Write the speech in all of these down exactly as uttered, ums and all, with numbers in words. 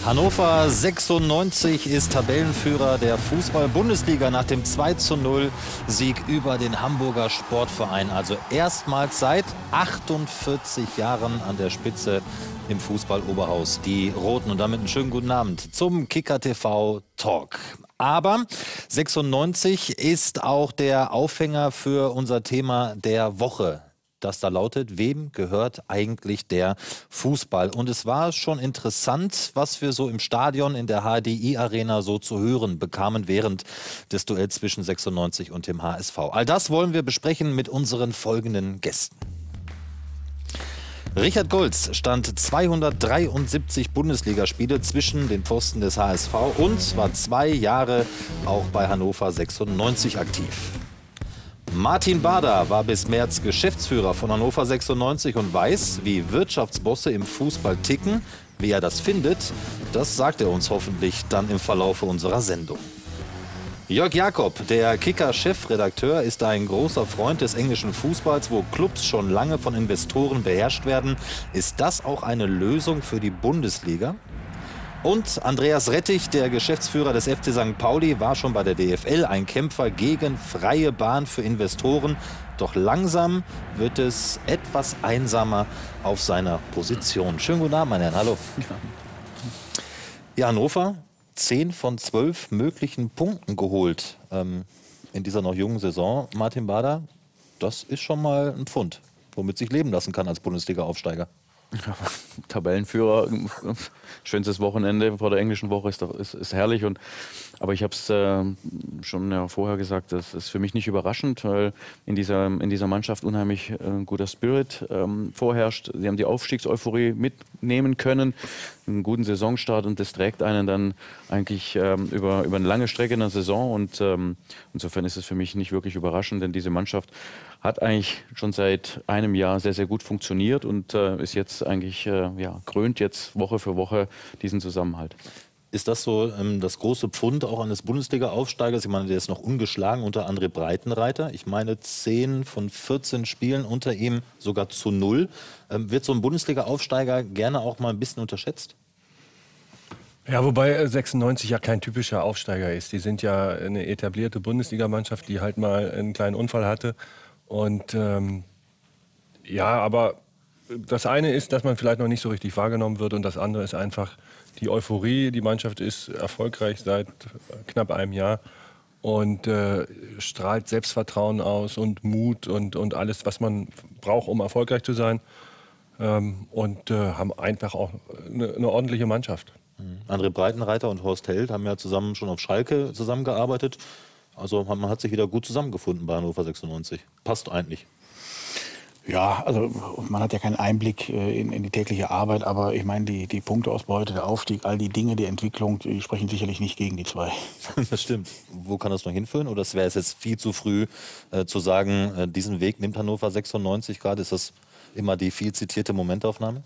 Hannover sechsundneunzig ist Tabellenführer der Fußball-Bundesliga nach dem zwei zu null Sieg über den Hamburger Sportverein. Also erstmals seit achtundvierzig Jahren an der Spitze im Fußball-Oberhaus. Die Roten. Und damit einen schönen guten Abend zum Kicker T V Talk. Aber sechsundneunzig ist auch der Aufhänger für unser Thema der Woche, das da lautet: Wem gehört eigentlich der Fußball? Und es war schon interessant, was wir so im Stadion in der H D I-Arena so zu hören bekamen während des Duells zwischen sechsundneunzig und dem H S V. All das wollen wir besprechen mit unseren folgenden Gästen. Richard Goltz stand zweihundertdreiundsiebzig Bundesligaspiele zwischen den Pfosten des H S V und war zwei Jahre auch bei Hannover sechsundneunzig aktiv. Martin Bader war bis März Geschäftsführer von Hannover sechsundneunzig und weiß, wie Wirtschaftsbosse im Fußball ticken. Wie er das findet, das sagt er uns hoffentlich dann im Verlauf unserer Sendung. Jörg Jakob, der Kicker-Chefredakteur, ist ein großer Freund des englischen Fußballs, wo Clubs schon lange von Investoren beherrscht werden. Ist das auch eine Lösung für die Bundesliga? Und Andreas Rettich, der Geschäftsführer des F C Sankt Pauli, war schon bei der D F L ein Kämpfer gegen freie Bahn für Investoren. Doch langsam wird es etwas einsamer auf seiner Position. Schönen guten Abend, meine Herren. Hallo. Ja, Hannover, zehn von zwölf möglichen Punkten geholt ähm, in dieser noch jungen Saison. Martin Bader, das ist schon mal ein Pfund, womit sich leben lassen kann als Bundesliga-Aufsteiger. Ja, Tabellenführer, schönstes Wochenende vor der englischen Woche ist, doch, ist, ist herrlich. Und, aber ich habe es äh, schon ja, vorher gesagt, das ist für mich nicht überraschend, weil in dieser, in dieser Mannschaft unheimlich äh, guter Spirit ähm, vorherrscht. Sie haben die Aufstiegseuphorie mitnehmen können, einen guten Saisonstart, und das trägt einen dann eigentlich ähm, über, über eine lange Strecke in der Saison. Und ähm, insofern ist es für mich nicht wirklich überraschend, denn diese Mannschaft hat eigentlich schon seit einem Jahr sehr, sehr gut funktioniert und äh, ist jetzt eigentlich, äh, ja, krönt jetzt Woche für Woche diesen Zusammenhalt. Ist das so ähm, das große Pfund auch eines Bundesliga-Aufsteigers? Ich meine, der ist noch ungeschlagen unter André Breitenreiter. Ich meine, zehn von vierzehn Spielen unter ihm sogar zu null. Ähm, wird so ein Bundesliga-Aufsteiger gerne auch mal ein bisschen unterschätzt? Ja, wobei sechsundneunzig ja kein typischer Aufsteiger ist. Die sind ja eine etablierte Bundesligamannschaft, die halt mal einen kleinen Unfall hatte. Und ähm, ja, aber das eine ist, dass man vielleicht noch nicht so richtig wahrgenommen wird, und das andere ist einfach die Euphorie. Die Mannschaft ist erfolgreich seit knapp einem Jahr und äh, strahlt Selbstvertrauen aus und Mut und, und alles, was man braucht, um erfolgreich zu sein. Ähm, und äh, haben einfach auch eine, eine ordentliche Mannschaft. André Breitenreiter und Horst Held haben ja zusammen schon auf Schalke zusammengearbeitet. Also man hat sich wieder gut zusammengefunden bei Hannover sechsundneunzig. Passt eigentlich. Ja, also man hat ja keinen Einblick äh, in, in die tägliche Arbeit, aber ich meine, die, die Punkteausbeute, der Aufstieg, all die Dinge, die Entwicklung, die sprechen sicherlich nicht gegen die zwei. Das stimmt. Wo kann das noch hinführen? Oder wäre es jetzt viel zu früh äh, zu sagen, äh, diesen Weg nimmt Hannover sechsundneunzig gerade? Ist das immer die viel zitierte Momentaufnahme?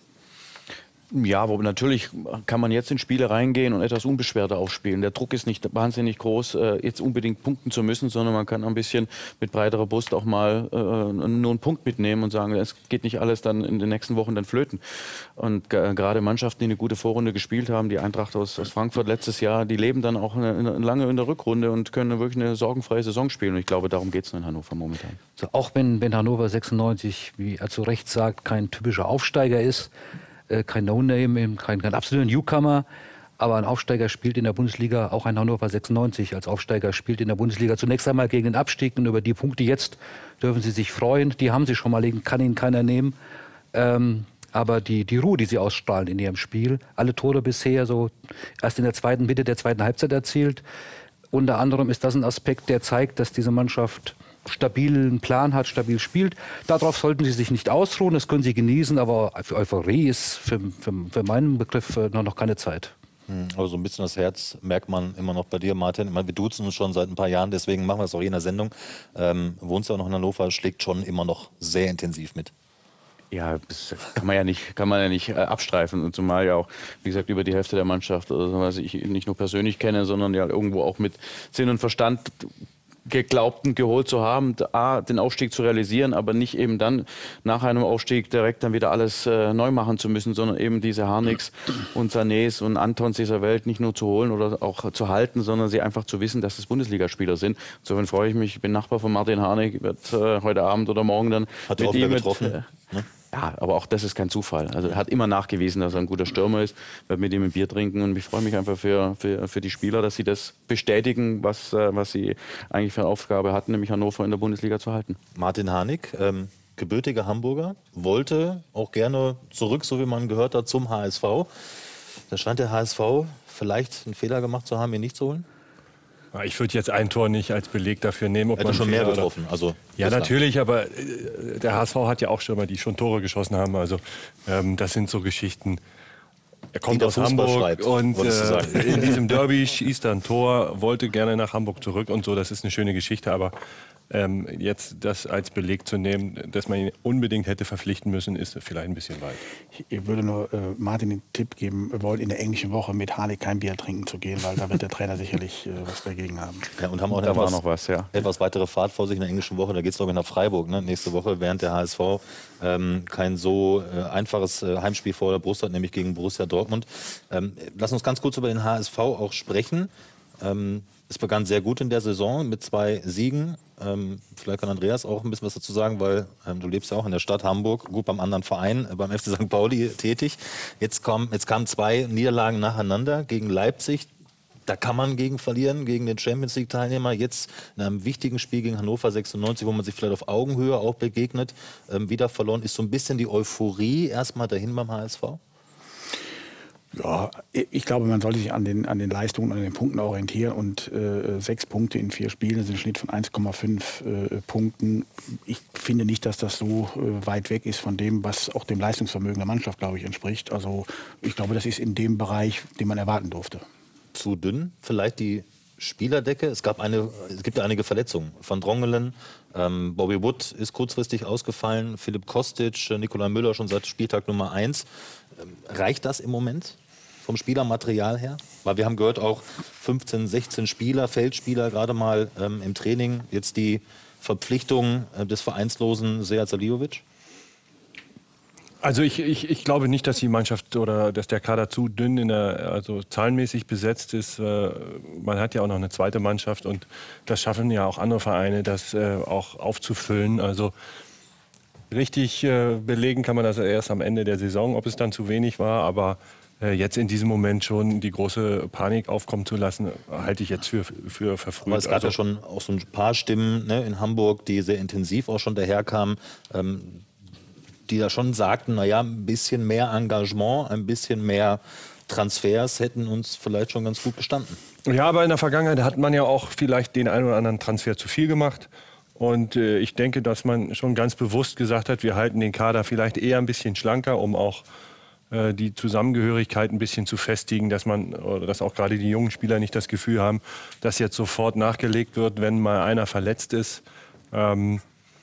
Ja, aber natürlich kann man jetzt in Spiele reingehen und etwas unbeschwerter aufspielen. Der Druck ist nicht wahnsinnig groß, jetzt unbedingt punkten zu müssen, sondern man kann ein bisschen mit breiterer Brust auch mal äh, nur einen Punkt mitnehmen und sagen, es geht nicht alles dann in den nächsten Wochen dann flöten. Und gerade Mannschaften, die eine gute Vorrunde gespielt haben, die Eintracht aus, aus Frankfurt letztes Jahr, die leben dann auch eine, eine, lange in der Rückrunde und können wirklich eine sorgenfreie Saison spielen. Und ich glaube, darum geht es in Hannover momentan. So, auch wenn, wenn Hannover sechsundneunzig, wie er zu Recht sagt, kein typischer Aufsteiger ist, kein No-Name, kein, kein absoluter Newcomer, aber ein Aufsteiger spielt in der Bundesliga, auch ein Hannover sechsundneunzig als Aufsteiger spielt in der Bundesliga zunächst einmal gegen den Abstieg, und über die Punkte jetzt dürfen sie sich freuen. Die haben sie schon mal, kann ihnen keiner nehmen. Ähm, aber die, die Ruhe, die sie ausstrahlen in ihrem Spiel, alle Tore bisher so erst in der zweiten Mitte der zweiten Halbzeit erzielt. Unter anderem ist das ein Aspekt, der zeigt, dass diese Mannschaft stabilen Plan hat, stabil spielt. Darauf sollten sie sich nicht ausruhen, das können sie genießen, aber für Euphorie ist für, für, für meinen Begriff noch, noch keine Zeit. Aber so ein bisschen das Herz merkt man immer noch bei dir, Martin. Ich meine, wir duzen uns schon seit ein paar Jahren, deswegen machen wir das auch hier in der Sendung. Ähm, wohnst ja auch noch in Hannover, schlägt schon immer noch sehr intensiv mit. Ja, das kann man ja nicht, kann man ja nicht äh, abstreifen. Und zumal ja auch, wie gesagt, über die Hälfte der Mannschaft, also, was ich nicht nur persönlich kenne, sondern ja irgendwo auch mit Sinn und Verstand geglaubten geholt zu haben, A, den Aufstieg zu realisieren, aber nicht eben dann nach einem Aufstieg direkt dann wieder alles äh, neu machen zu müssen, sondern eben diese Harnigs und Sanés und Antons dieser Welt nicht nur zu holen oder auch zu halten, sondern sie einfach zu wissen, dass es Bundesligaspieler sind. Insofern freue ich mich, ich bin Nachbar von Martin Harnik, wird äh, heute Abend oder morgen dann Hat mit auch ihm wieder mit, getroffen. Äh, Ne? Ja, aber auch das ist kein Zufall. Also er hat immer nachgewiesen, dass er ein guter Stürmer ist, wird mit ihm ein Bier trinken und ich freue mich einfach für, für, für die Spieler, dass sie das bestätigen, was, äh, was sie eigentlich für eine Aufgabe hatten, nämlich Hannover in der Bundesliga zu halten. Martin Harnik, ähm, gebürtiger Hamburger, wollte auch gerne zurück, so wie man gehört hat, zum H S V. Da scheint der H S V vielleicht einen Fehler gemacht zu haben, ihn nicht zu holen. Ich würde jetzt ein Tor nicht als Beleg dafür nehmen, ob Er hätte man schon mehr Fehler oder- getroffen. Also Ja, bislang. natürlich, aber äh, der H S V hat ja auch Stürmer, die schon Tore geschossen haben. Also ähm, das sind so Geschichten. Er kommt der aus Fußball Hamburg schreibt, und wolltest du sagen. äh, in diesem Derby schießt er ein Tor, wollte gerne nach Hamburg zurück und so. Das ist eine schöne Geschichte, aber ähm, jetzt das als Beleg zu nehmen, dass man ihn unbedingt hätte verpflichten müssen, ist vielleicht ein bisschen weit. Ich würde nur äh, Martin den Tipp geben, wir wollen in der englischen Woche mit Harnik kein Bier trinken zu gehen, weil da wird der Trainer sicherlich äh, was dagegen haben. Ja, und haben auch Da eine war etwas, noch was, ja. etwas weitere Fahrt vor sich in der englischen Woche. Da geht es, glaube ich, nach Freiburg ne? nächste Woche, während der H S V ähm, kein so äh, einfaches äh, Heimspiel vor der Brust hat, nämlich gegen Borussia Dortmund. Ähm, lass uns ganz kurz über den H S V auch sprechen. Ähm, es begann sehr gut in der Saison mit zwei Siegen. Ähm, vielleicht kann Andreas auch ein bisschen was dazu sagen, weil ähm, du lebst ja auch in der Stadt Hamburg, gut beim anderen Verein, äh, beim F C Sankt Pauli tätig. Jetzt, kommen, jetzt kamen zwei Niederlagen nacheinander gegen Leipzig. Da kann man gegen verlieren, gegen den Champions League-Teilnehmer. Jetzt in einem wichtigen Spiel gegen Hannover sechsundneunzig, wo man sich vielleicht auf Augenhöhe auch begegnet, ähm, wieder verloren. Ist so ein bisschen die Euphorie erstmal dahin beim H S V? Ja, ich glaube, man sollte sich an den, an den Leistungen, an den Punkten orientieren und äh, sechs Punkte in vier Spielen, das ist ein Schnitt von eins Komma fünf äh, Punkten. Ich finde nicht, dass das so äh, weit weg ist von dem, was auch dem Leistungsvermögen der Mannschaft, glaube ich, entspricht. Also ich glaube, das ist in dem Bereich, den man erwarten durfte. Zu dünn, vielleicht die Spielerdecke. Es gab eine, es gibt ja einige Verletzungen. Van Drongelen, ähm, Bobby Wood ist kurzfristig ausgefallen, Philipp Kostic, äh, Nikolai Müller schon seit Spieltag Nummer eins. Ähm, reicht das im Moment vom Spielermaterial her? Weil wir haben gehört, auch fünfzehn, sechzehn Spieler, Feldspieler gerade mal ähm, im Training. Jetzt die Verpflichtung äh, des vereinslosen Sead Salihovic. Also ich, ich, ich glaube nicht, dass die Mannschaft oder dass der Kader zu dünn in der, also zahlenmäßig besetzt ist. Äh, Man hat ja auch noch eine zweite Mannschaft und das schaffen ja auch andere Vereine, das äh, auch aufzufüllen. Also richtig äh, belegen kann man das erst am Ende der Saison, ob es dann zu wenig war. Aber äh, jetzt in diesem Moment schon die große Panik aufkommen zu lassen, halte ich jetzt für, für verfrüht. Aber es gab Also, ja schon auch so ein paar Stimmen ne, in Hamburg, die sehr intensiv auch schon daherkamen, ähm, die da schon sagten, naja, ein bisschen mehr Engagement, ein bisschen mehr Transfers hätten uns vielleicht schon ganz gut gestanden. Ja, aber in der Vergangenheit hat man ja auch vielleicht den einen oder anderen Transfer zu viel gemacht. Und äh, ich denke, dass man schon ganz bewusst gesagt hat, wir halten den Kader vielleicht eher ein bisschen schlanker, um auch äh, die Zusammengehörigkeit ein bisschen zu festigen, dass man, oder dass auch gerade die jungen Spieler nicht das Gefühl haben, dass jetzt sofort nachgelegt wird, wenn mal einer verletzt ist. Ähm,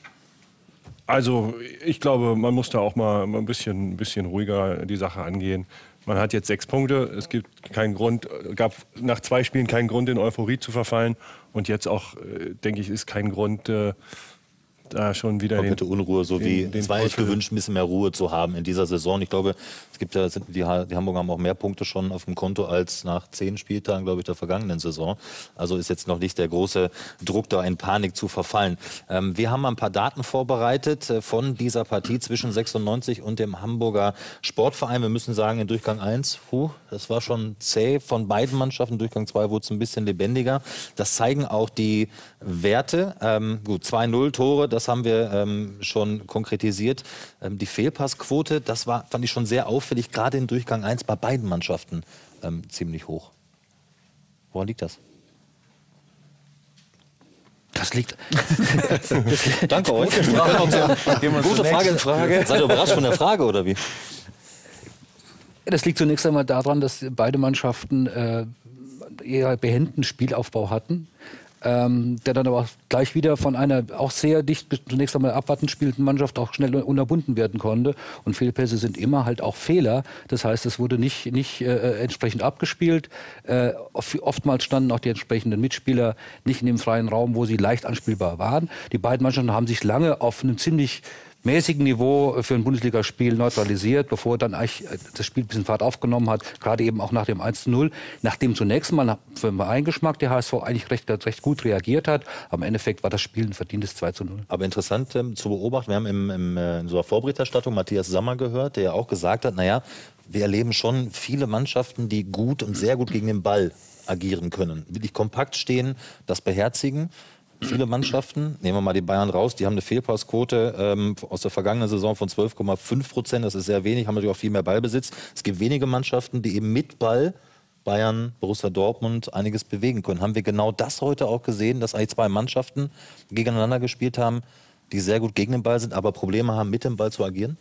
Also ich glaube, man muss da auch mal ein bisschen, ein bisschen ruhiger die Sache angehen. Man hat jetzt sechs Punkte. Es gibt keinen Grund, gab nach zwei Spielen keinen Grund, in Euphorie zu verfallen. Und jetzt auch, äh, denke ich, ist kein Grund, äh, da schon wieder Komplette den, Unruhe, so den- wie den es war eigentlich Teufel- gewünscht, ein bisschen mehr Ruhe zu haben in dieser Saison. Ich glaube, es gibt ja, sind- die, Ha- die Hamburger haben auch mehr Punkte schon auf dem Konto als nach zehn Spieltagen, glaube ich, der vergangenen Saison. Also ist jetzt noch nicht der große Druck, da in Panik zu verfallen. Ähm, wir haben ein paar Daten vorbereitet äh, von dieser Partie zwischen sechsundneunzig und dem Hamburger Sportverein. Wir müssen sagen, in Durchgang eins, puh, das war schon zäh von beiden Mannschaften. In Durchgang zwei wurde es ein bisschen lebendiger. Das zeigen auch die Werte. Ähm, gut, zwei null Tore, das haben wir ähm, schon konkretisiert. Ähm, die Fehlpassquote, das war, fand ich schon sehr auffällig, gerade in Durchgang eins bei beiden Mannschaften ähm, ziemlich hoch. Woran liegt das? Das liegt. Danke euch. Wir können auch zur- Gute Frage. Frage. Seid ihr überrascht von der Frage oder wie? Das liegt zunächst einmal daran, dass beide Mannschaften äh, eher behenden Spielaufbau hatten. ähm, der dann aber auch gleich wieder von einer auch sehr dicht, zunächst einmal abwartend spielenden Mannschaft auch schnell unterbunden werden konnte. Und Fehlpässe sind immer halt auch Fehler. Das heißt, es wurde nicht, nicht äh, entsprechend abgespielt. Äh, oftmals standen auch die entsprechenden Mitspieler nicht in dem freien Raum, wo sie leicht anspielbar waren. Die beiden Mannschaften haben sich lange auf einem ziemlich mäßigen Niveau für ein Bundesligaspiel neutralisiert, bevor dann eigentlich das Spiel ein bisschen Fahrt aufgenommen hat, gerade eben auch nach dem eins zu null, nachdem zunächst mal für meinen Geschmack der H S V eigentlich recht, recht gut reagiert hat. Aber im Endeffekt war das Spiel ein verdientes zwei zu null. Aber interessant ähm, zu beobachten, wir haben im, im, in so einer Vorberichterstattung Matthias Sammer gehört, der ja auch gesagt hat, naja, wir erleben schon viele Mannschaften, die gut und sehr gut gegen den Ball agieren können, wirklich kompakt stehen, das beherzigen. Viele Mannschaften, nehmen wir mal die Bayern raus, die haben eine Fehlpassquote ähm, aus der vergangenen Saison von zwölf Komma fünf Prozent. Das ist sehr wenig, haben natürlich auch viel mehr Ballbesitz. Es gibt wenige Mannschaften, die eben mit Ball, Bayern, Borussia Dortmund, einiges bewegen können. Haben wir genau das heute auch gesehen, dass eigentlich zwei Mannschaften gegeneinander gespielt haben, die sehr gut gegen den Ball sind, aber Probleme haben, mit dem Ball zu agieren?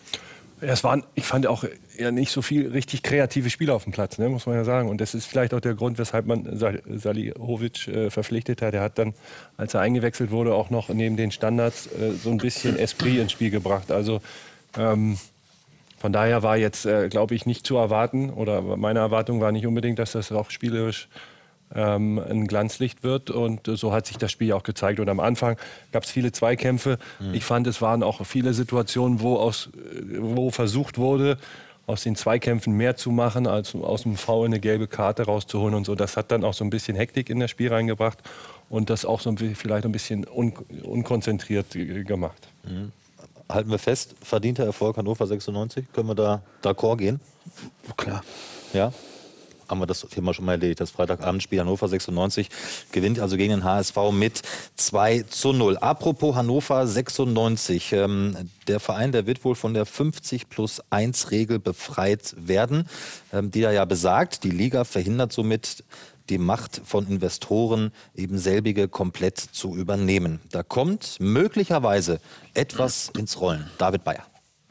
Es waren, ich fand auch ja nicht so viel richtig kreative Spieler auf dem Platz, ne, muss man ja sagen. Und das ist vielleicht auch der Grund, weshalb man Salihovic äh, verpflichtet hat. Er hat dann, als er eingewechselt wurde, auch noch neben den Standards äh, so ein bisschen Esprit ins Spiel gebracht. Also ähm, von daher war jetzt, äh, glaube ich, nicht zu erwarten, oder meine Erwartung war nicht unbedingt, dass das auch spielerisch ähm, ein Glanzlicht wird. Und äh, so hat sich das Spiel auch gezeigt. Und am Anfang gab es viele Zweikämpfe. Mhm. Ich fand, es waren auch viele Situationen, wo, aus, wo versucht wurde, aus den Zweikämpfen mehr zu machen, als aus dem Foul eine gelbe Karte rauszuholen und so. Das hat dann auch so ein bisschen Hektik in das Spiel reingebracht und das auch so ein, vielleicht ein bisschen un, unkonzentriert gemacht. Mhm. Halten wir fest, verdienter Erfolg Hannover sechsundneunzig. Können wir da d'accord gehen? Klar. Ja? Haben wir das Thema schon mal erledigt. Das Freitagabendspiel Hannover sechsundneunzig gewinnt also gegen den H S V mit zwei zu null. Apropos Hannover sechsundneunzig. Ähm, der Verein, der wird wohl von der fünfzig plus eins Regel befreit werden, ähm, die da ja besagt, die Liga verhindert somit die Macht von Investoren, eben selbige komplett zu übernehmen. Da kommt möglicherweise etwas ins Rollen. David Bayer.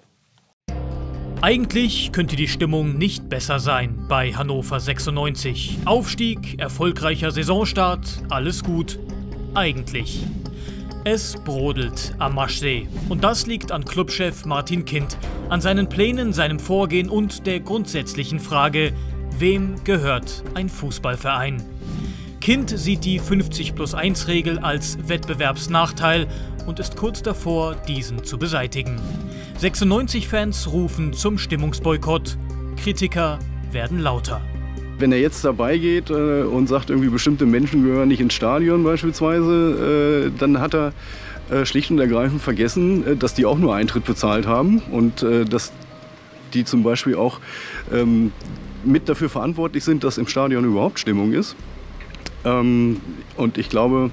Eigentlich könnte die Stimmung nicht besser sein bei Hannover sechsundneunzig. Aufstieg, erfolgreicher Saisonstart, alles gut. Eigentlich. Es brodelt am Maschsee. Und das liegt an Clubchef Martin Kind, an seinen Plänen, seinem Vorgehen und der grundsätzlichen Frage, wem gehört ein Fußballverein? Kind sieht die fünfzig plus eins Regel als Wettbewerbsnachteil und ist kurz davor, diesen zu beseitigen. sechsundneunzig-Fans rufen zum Stimmungsboykott. Kritiker werden lauter. Wenn er jetzt dabei geht äh, und sagt, irgendwie bestimmte Menschen gehören nicht ins Stadion beispielsweise, äh, dann hat er äh, schlicht und ergreifend vergessen, äh, dass die auch nur Eintritt bezahlt haben und äh, dass die zum Beispiel auch ähm, mit dafür verantwortlich sind, dass im Stadion überhaupt Stimmung ist. Ähm, und ich glaube,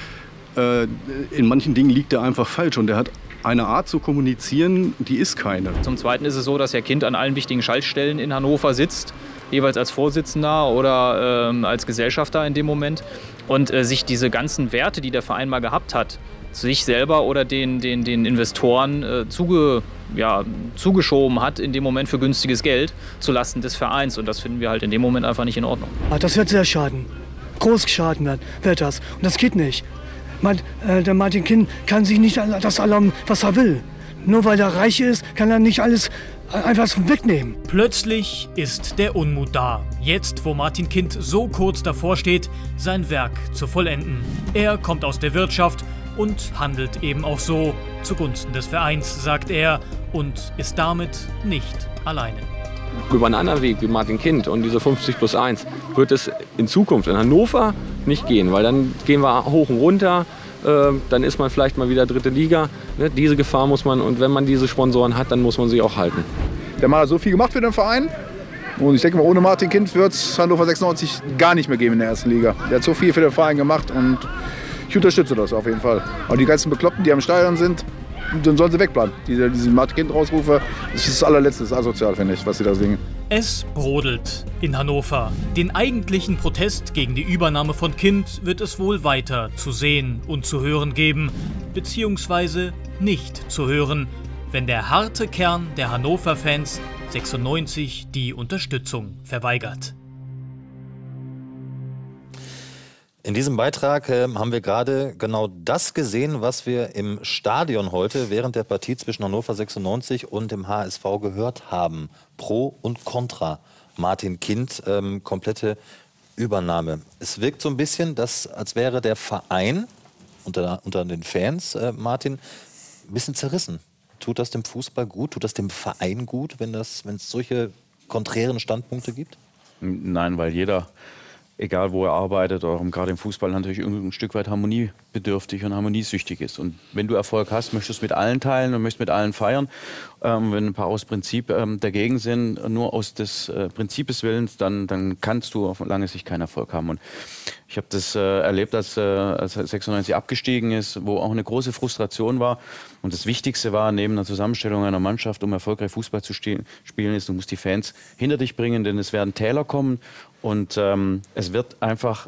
äh, in manchen Dingen liegt er einfach falsch und er hat eine Art zu kommunizieren, die ist keine. Zum Zweiten ist es so, dass Herr Kind an allen wichtigen Schaltstellen in Hannover sitzt, jeweils als Vorsitzender oder ähm, als Gesellschafter in dem Moment und äh, sich diese ganzen Werte, die der Verein mal gehabt hat, sich selber oder den, den, den Investoren äh, zuge, ja, zugeschoben hat in dem Moment für günstiges Geld zulasten des Vereins. Und das finden wir halt in dem Moment einfach nicht in Ordnung. Das wird sehr schaden. Groß schaden wird, wird das. Und das geht nicht. Man, äh, der Martin Kind kann sich nicht das erlauben, was er will. Nur weil er reich ist, kann er nicht alles einfach wegnehmen. Plötzlich ist der Unmut da. Jetzt, wo Martin Kind so kurz davor steht, sein Werk zu vollenden. Er kommt aus der Wirtschaft und handelt eben auch so zugunsten des Vereins, sagt er, und ist damit nicht alleine. Über einen anderen Weg wie Martin Kind und diese fünfzig plus eins wird es in Zukunft in Hannover nicht gehen, weil dann gehen wir hoch und runter, äh, dann ist man vielleicht mal wieder dritte Liga. Ne? Diese Gefahr muss man, und wenn man diese Sponsoren hat, dann muss man sie auch halten. Der Mann hat so viel gemacht für den Verein und ich denke mal, ohne Martin Kind wird es Hannover sechsundneunzig gar nicht mehr geben in der ersten Liga. Der hat so viel für den Verein gemacht und ich unterstütze das auf jeden Fall. Und die ganzen Bekloppten, die am Stadion sind, dann sollen sie wegbleiben. Die, diese Martin Kind-Rausrufe, das ist das allerletzte, das ist asozial, finde ich, was sie da singen. Es brodelt in Hannover. Den eigentlichen Protest gegen die Übernahme von Kind wird es wohl weiter zu sehen und zu hören geben, beziehungsweise nicht zu hören, wenn der harte Kern der Hannover-Fans sechsundneunzig die Unterstützung verweigert. In diesem Beitrag äh, haben wir gerade genau das gesehen, was wir im Stadion heute während der Partie zwischen Hannover sechsundneunzig und dem H S V gehört haben. Pro und Contra. Martin Kind, ähm, komplette Übernahme. Es wirkt so ein bisschen, dass, als wäre der Verein unter, unter den Fans, äh, Martin, ein bisschen zerrissen. Tut das dem Fußball gut? Tut das dem Verein gut, wenn das, wenn es solche konträren Standpunkte gibt? Nein, weil jeder, egal wo er arbeitet, oder gerade im Fußball natürlich ein Stück weit harmoniebedürftig und harmoniesüchtig ist. Und wenn du Erfolg hast, möchtest du es mit allen teilen und möchtest mit allen feiern. Ähm, wenn ein paar aus Prinzip ähm, dagegen sind, nur aus des äh, Prinzips Willens, dann, dann kannst du auf lange Sicht keinen Erfolg haben. Und ich habe das äh, erlebt, als, äh, als sechsundneunzig abgestiegen ist, wo auch eine große Frustration war. Und das Wichtigste war, neben der Zusammenstellung einer Mannschaft, um erfolgreich Fußball zu spielen, ist, du musst die Fans hinter dich bringen, denn es werden Täler kommen. Und ähm, es wird einfach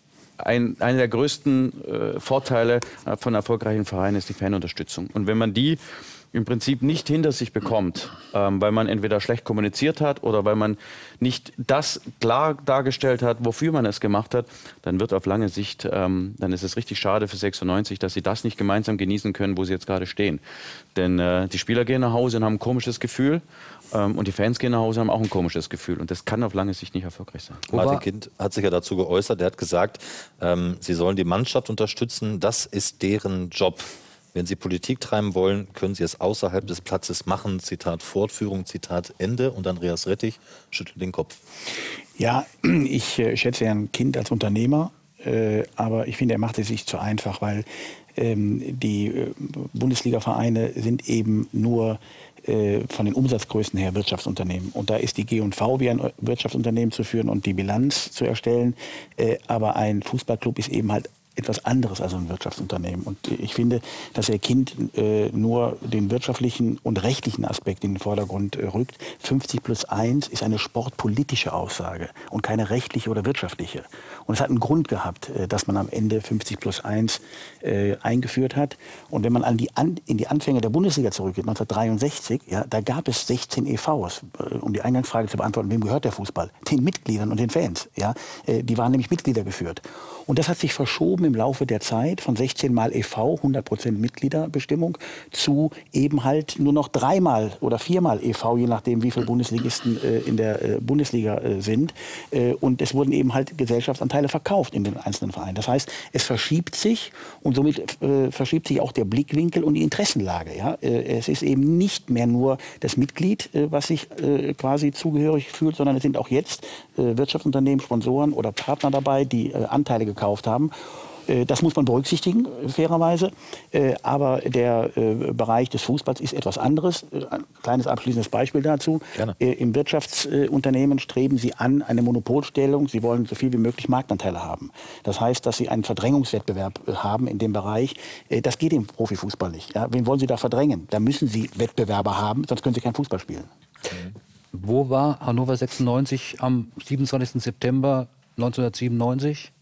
ein, einer der größten äh, Vorteile von erfolgreichen Vereinen ist die Fanunterstützung. Und wenn man die im Prinzip nicht hinter sich bekommt, ähm, weil man entweder schlecht kommuniziert hat oder weil man nicht das klar dargestellt hat, wofür man es gemacht hat, dann wird auf lange Sicht, ähm, dann ist es richtig schade für sechsundneunzig, dass sie das nicht gemeinsam genießen können, wo sie jetzt gerade stehen. Denn äh, die Spieler gehen nach Hause und haben ein komisches Gefühl ähm, und die Fans gehen nach Hause und haben auch ein komisches Gefühl. Und das kann auf lange Sicht nicht erfolgreich sein. Martin Kind hat sich ja dazu geäußert, er hat gesagt, ähm, sie sollen die Mannschaft unterstützen, das ist deren Job. Wenn Sie Politik treiben wollen, können Sie es außerhalb des Platzes machen. Zitat Fortführung, Zitat Ende. Und Andreas Rettig schüttelt den Kopf. Ja, ich äh, schätze Herrn Kind als Unternehmer, äh, aber ich finde, er macht es sich zu einfach, weil ähm, die äh, Bundesliga-Vereine sind eben nur äh, von den Umsatzgrößen her Wirtschaftsunternehmen. Und da ist die G und V wie ein Wirtschaftsunternehmen zu führen und die Bilanz zu erstellen. Äh, aber ein Fußballclub ist eben halt etwas anderes als ein Wirtschaftsunternehmen. Und ich finde, dass Herr Kind äh, nur den wirtschaftlichen und rechtlichen Aspekt in den Vordergrund äh, rückt. fünfzig plus eins ist eine sportpolitische Aussage und keine rechtliche oder wirtschaftliche. Und es hat einen Grund gehabt, äh, dass man am Ende fünfzig plus eins äh, eingeführt hat. Und wenn man an die an, in die Anfänge der Bundesliga zurückgeht, neunzehnhundertdreiundsechzig, ja, da gab es sechzehn E Vs. Äh, um die Eingangsfrage zu beantworten, wem gehört der Fußball? Den Mitgliedern und den Fans. Ja? Äh, die waren nämlich Mitglieder geführt. Und das hat sich verschoben im Laufe der Zeit von sechzehn mal E V, hundert Prozent Mitgliederbestimmung, zu eben halt nur noch dreimal oder viermal E V, je nachdem, wie viele Bundesligisten äh, in der äh, Bundesliga äh, sind. Äh, und es wurden eben halt Gesellschaftsanteile verkauft in den einzelnen Vereinen. Das heißt, es verschiebt sich und somit äh, verschiebt sich auch der Blickwinkel und die Interessenlage. Ja? Äh, es ist eben nicht mehr nur das Mitglied, äh, was sich äh, quasi zugehörig fühlt, sondern es sind auch jetzt äh, Wirtschaftsunternehmen, Sponsoren oder Partner dabei, die äh, Anteile gekauft haben. Das muss man berücksichtigen, fairerweise. Aber der Bereich des Fußballs ist etwas anderes. Ein kleines abschließendes Beispiel dazu. Gerne. Im Wirtschaftsunternehmen streben sie an eine Monopolstellung. Sie wollen so viel wie möglich Marktanteile haben. Das heißt, dass sie einen Verdrängungswettbewerb haben in dem Bereich. Das geht im Profifußball nicht. Ja, wen wollen sie da verdrängen? Da müssen sie Wettbewerber haben, sonst können sie keinen Fußball spielen. Mhm. Wo war Hannover sechsundneunzig am siebenundzwanzigsten September neunzehnhundertsiebenundneunzig?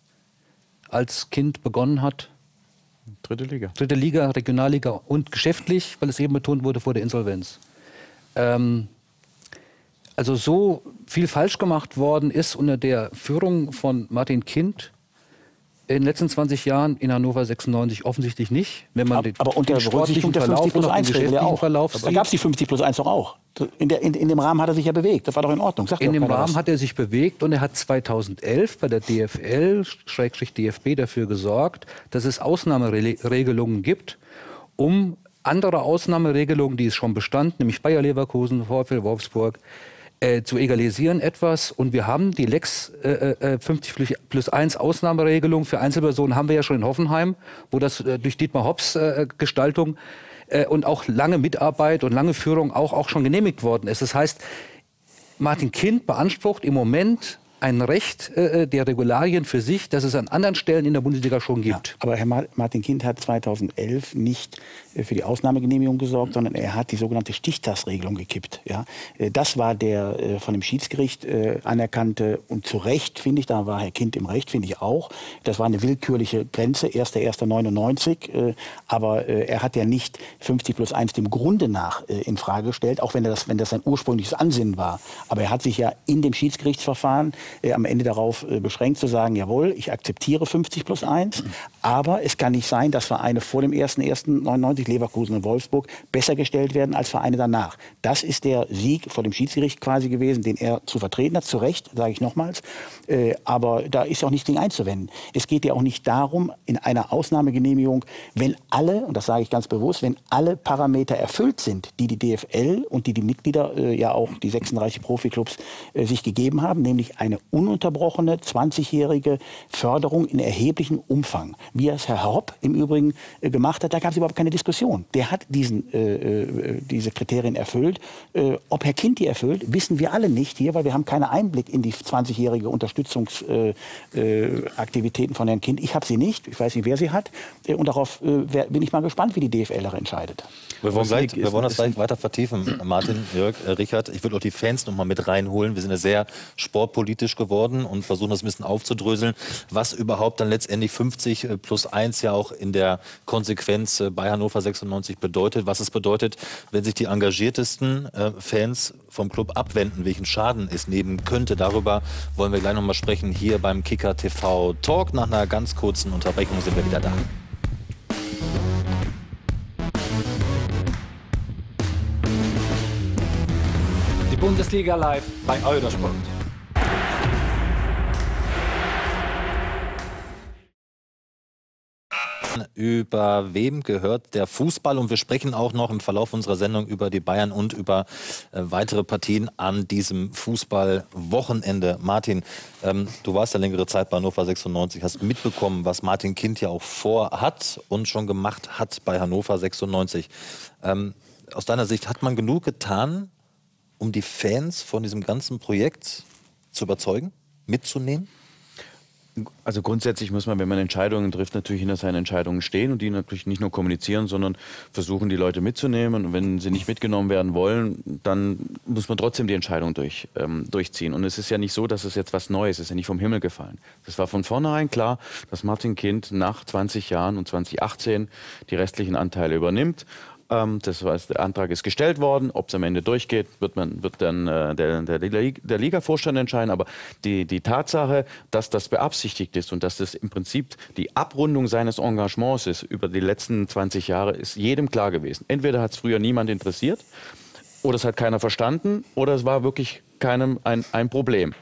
Als Kind begonnen hat? Dritte Liga. Dritte Liga, Regionalliga und geschäftlich, weil es eben betont wurde, vor der Insolvenz. Ähm, also so viel falsch gemacht worden ist unter der Führung von Martin Kind in den letzten zwanzig Jahren in Hannover sechsundneunzig offensichtlich nicht. Wenn man aber, den, aber unter den sportlichen der Verlauf fünfzig plus und den eins Regel geschäftlichen ja auch. Verlauf Da gab es die fünfzig plus eins doch auch. In, der, in, in dem Rahmen hat er sich ja bewegt. Das war doch in Ordnung. Sagt in dem Rahmen was. hat er sich bewegt und er hat zweitausendelf bei der D F L D F B dafür gesorgt, dass es Ausnahmeregelungen gibt, um andere Ausnahmeregelungen, die es schon bestand, nämlich Bayer Leverkusen, VfL Wolfsburg, äh, zu egalisieren etwas. Und wir haben die Lex äh, äh, fünfzig plus eins Ausnahmeregelung für Einzelpersonen haben wir ja schon in Hoffenheim, wo das äh, durch Dietmar Hopps äh, Gestaltung und auch lange Mitarbeit und lange Führung auch, auch schon genehmigt worden ist. Das heißt, Martin Kind beansprucht im Moment ein Recht äh, der Regularien für sich, das es an anderen Stellen in der Bundesliga schon gibt. Ja, aber Herr Martin Kind hat zweitausendelf nicht äh, für die Ausnahmegenehmigung gesorgt, sondern er hat die sogenannte Stichtagsregelung gekippt. Ja? Äh, das war der äh, von dem Schiedsgericht äh, anerkannte, und zu Recht, finde ich, da war Herr Kind im Recht, finde ich auch. Das war eine willkürliche Grenze, erster erster neunundneunzig. Äh, aber äh, er hat ja nicht fünfzig plus eins dem Grunde nach äh, in Frage gestellt, auch wenn, er das, wenn das sein ursprüngliches Ansinnen war. Aber er hat sich ja in dem Schiedsgerichtsverfahren äh, am Ende darauf äh, beschränkt zu sagen, jawohl, ich akzeptiere fünfzig plus eins, aber es kann nicht sein, dass Vereine vor dem ersten ersten neunundneunzig, Leverkusen und Wolfsburg, besser gestellt werden als Vereine danach. Das ist der Sieg vor dem Schiedsgericht quasi gewesen, den er zu vertreten hat, zu Recht, sage ich nochmals. Äh, aber da ist ja auch nichts gegen einzuwenden. Es geht ja auch nicht darum, in einer Ausnahmegenehmigung, wenn alle, und das sage ich ganz bewusst, wenn alle Parameter erfüllt sind, die die D F L und die die Mitglieder, äh, ja auch die sechsunddreißig Profiklubs, äh, sich gegeben haben, nämlich eine ununterbrochene zwanzigjährige Förderung in erheblichem Umfang. Wie es Herr Hopp im Übrigen äh, gemacht hat, da gab es überhaupt keine Diskussion. Der hat diesen, äh, äh, diese Kriterien erfüllt. Äh, ob Herr Kind die erfüllt, wissen wir alle nicht hier, weil wir haben keinen Einblick in die zwanzigjährige Unterstützungsaktivitäten äh, äh, von Herrn Kind. Ich habe sie nicht, ich weiß nicht, wer sie hat. Äh, und darauf äh, bin ich mal gespannt, wie die D F L darin entscheidet. Wir wollen, gleich, wir wollen das gleich weiter vertiefen, Martin, Jörg, äh, Richard. Ich würde auch die Fans noch mal mit reinholen. Wir sind ja sehr sportpolitisch geworden und versuchen das ein bisschen aufzudröseln, was überhaupt dann letztendlich fünfzig plus eins ja auch in der Konsequenz äh, bei Hannover sechsundneunzig bedeutet. Was es bedeutet, wenn sich die engagiertesten äh, Fans vom Club abwenden, welchen Schaden es nehmen könnte. Darüber wollen wir gleich noch mal sprechen hier beim Kicker T V Talk. Nach einer ganz kurzen Unterbrechung sind wir wieder da. Die Bundesliga live bei Eurosport. Über wem gehört der Fußball? Und wir sprechen auch noch im Verlauf unserer Sendung über die Bayern und über äh, weitere Partien an diesem Fußballwochenende. Martin, ähm, du warst ja längere Zeit bei Hannover sechsundneunzig, hast mitbekommen, was Martin Kind ja auch vorhat und schon gemacht hat bei Hannover sechsundneunzig. Ähm, aus deiner Sicht, hat man genug getan, um die Fans von diesem ganzen Projekt zu überzeugen, mitzunehmen? Also grundsätzlich muss man, wenn man Entscheidungen trifft, natürlich hinter seinen Entscheidungen stehen und die natürlich nicht nur kommunizieren, sondern versuchen, die Leute mitzunehmen. Und wenn sie nicht mitgenommen werden wollen, dann muss man trotzdem die Entscheidung durch, ähm, durchziehen. Und es ist ja nicht so, dass es jetzt was Neues ist, es ist ja nicht vom Himmel gefallen. Es war von vornherein klar, dass Martin Kind nach zwanzig Jahren und zwanzig achtzehn die restlichen Anteile übernimmt. Das heißt, der Antrag ist gestellt worden. Ob es am Ende durchgeht, wird, man, wird dann äh, der, der, der Liga-Vorstand entscheiden. Aber die, die Tatsache, dass das beabsichtigt ist und dass das im Prinzip die Abrundung seines Engagements ist über die letzten zwanzig Jahre, ist jedem klar gewesen. Entweder hat es früher niemand interessiert oder es hat keiner verstanden oder es war wirklich keinem ein, ein Problem.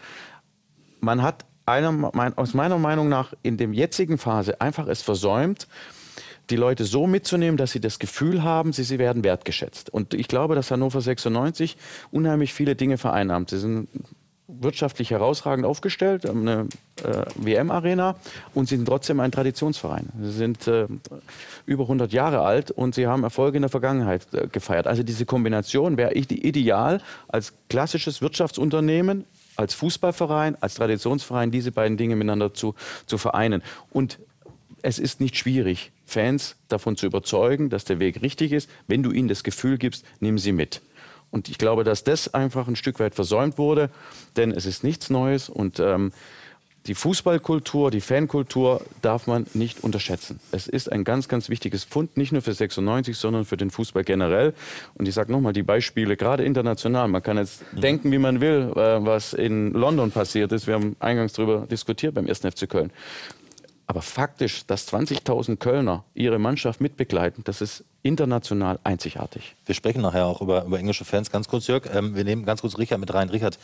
Man hat einer, mein, aus meiner Meinung nach in der jetzigen Phase einfach es versäumt, die Leute so mitzunehmen, dass sie das Gefühl haben, sie, sie werden wertgeschätzt. Und ich glaube, dass Hannover sechsundneunzig unheimlich viele Dinge vereinnahmt. Sie sind wirtschaftlich herausragend aufgestellt, haben eine äh, W M-Arena und sie sind trotzdem ein Traditionsverein. Sie sind äh, über hundert Jahre alt und sie haben Erfolge in der Vergangenheit äh, gefeiert. Also diese Kombination wäre ideal als klassisches Wirtschaftsunternehmen, als Fußballverein, als Traditionsverein, diese beiden Dinge miteinander zu, zu vereinen. Und es ist nicht schwierig, Fans davon zu überzeugen, dass der Weg richtig ist. Wenn du ihnen das Gefühl gibst, nimm sie mit. Und ich glaube, dass das einfach ein Stück weit versäumt wurde, denn es ist nichts Neues und ähm, die Fußballkultur, die Fankultur darf man nicht unterschätzen. Es ist ein ganz, ganz wichtiges Pfund, nicht nur für sechsundneunzig, sondern für den Fußball generell. Und ich sage nochmal, die Beispiele, gerade international, man kann jetzt mhm. denken, wie man will, äh, was in London passiert ist. Wir haben eingangs darüber diskutiert beim ersten F C Köln. Aber faktisch, dass zwanzigtausend Kölner ihre Mannschaft mitbegleiten, das ist international einzigartig. Wir sprechen nachher auch über, über englische Fans. Ganz kurz, Jörg, ähm, wir nehmen ganz kurz Richard mit rein. Richard,